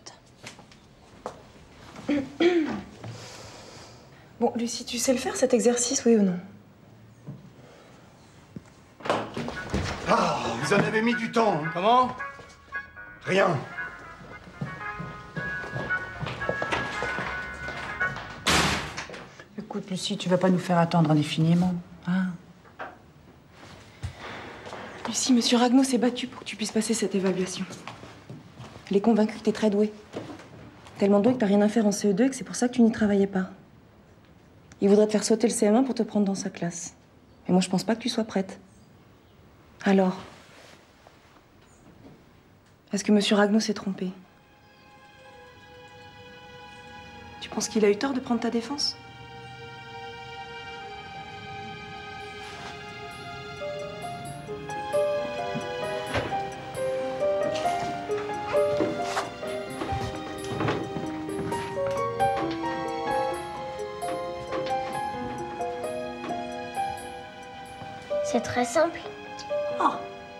Bon, Lucie, tu sais le faire, cet exercice, oui ou non? Ah, vous en avez mis du temps, hein. Comment? Rien. Écoute, Lucie, tu vas pas nous faire attendre indéfiniment, hein? Lucie, monsieur Ragnaud s'est battu pour que tu puisses passer cette évaluation. Il est convaincu que t'es très douée. Tellement douée que t'as rien à faire en CE2 et que c'est pour ça que tu n'y travaillais pas. Il voudrait te faire sauter le CM1 pour te prendre dans sa classe. Mais moi, je pense pas que tu sois prête. Alors? Est-ce que monsieur Ragnaud s'est trompé? Tu penses qu'il a eu tort de prendre ta défense? C'est très simple. Oh.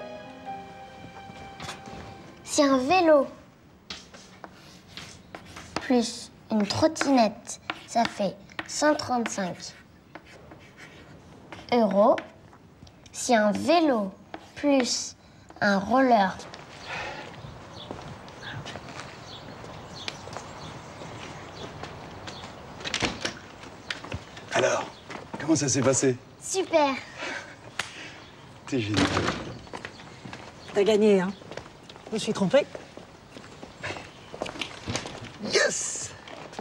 Si un vélo plus une trottinette, ça fait 135 €. Si un vélo plus un roller Alors, comment ça s'est passé? super. T'es génial. T'as gagné, hein? Je me suis trompée. Yes!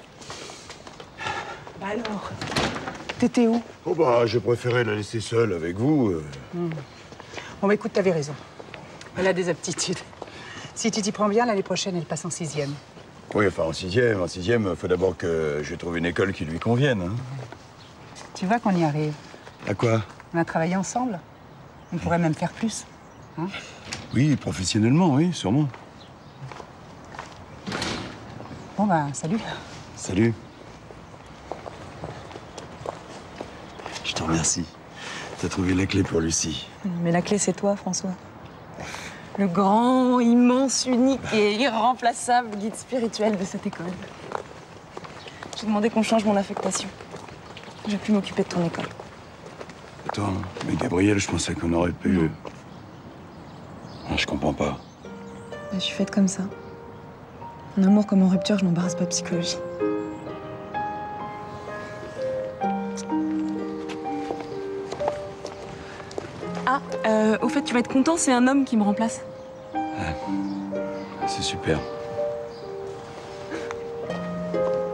Bah alors, t'étais où? Oh bah, j'ai préféré la laisser seule avec vous. Bon, bah écoute, t'avais raison. Elle a des aptitudes. Si tu t'y prends bien, l'année prochaine, elle passe en 6e. Oui, enfin, en sixième, faut d'abord que je trouve une école qui lui convienne. Hein. Tu vois qu'on y arrive. À quoi? On a travaillé ensemble. On pourrait même faire plus. Hein? Oui, professionnellement, oui, sûrement. Bon, bah, salut. Salut. Je te remercie. T'as trouvé la clé pour Lucie. Mais la clé, c'est toi, François. Le grand, immense, unique et irremplaçable guide spirituel de cette école. J'ai demandé qu'on change mon affectation. J'ai pu m'occuper de ton école. Attends, mais Gabriel, je pensais qu'on aurait pu... Ah, je comprends pas. Je suis faite comme ça. En amour comme en rupture, je m'embarrasse pas de psychologie. Ah, au fait, tu vas être content, c'est un homme qui me remplace. C'est super.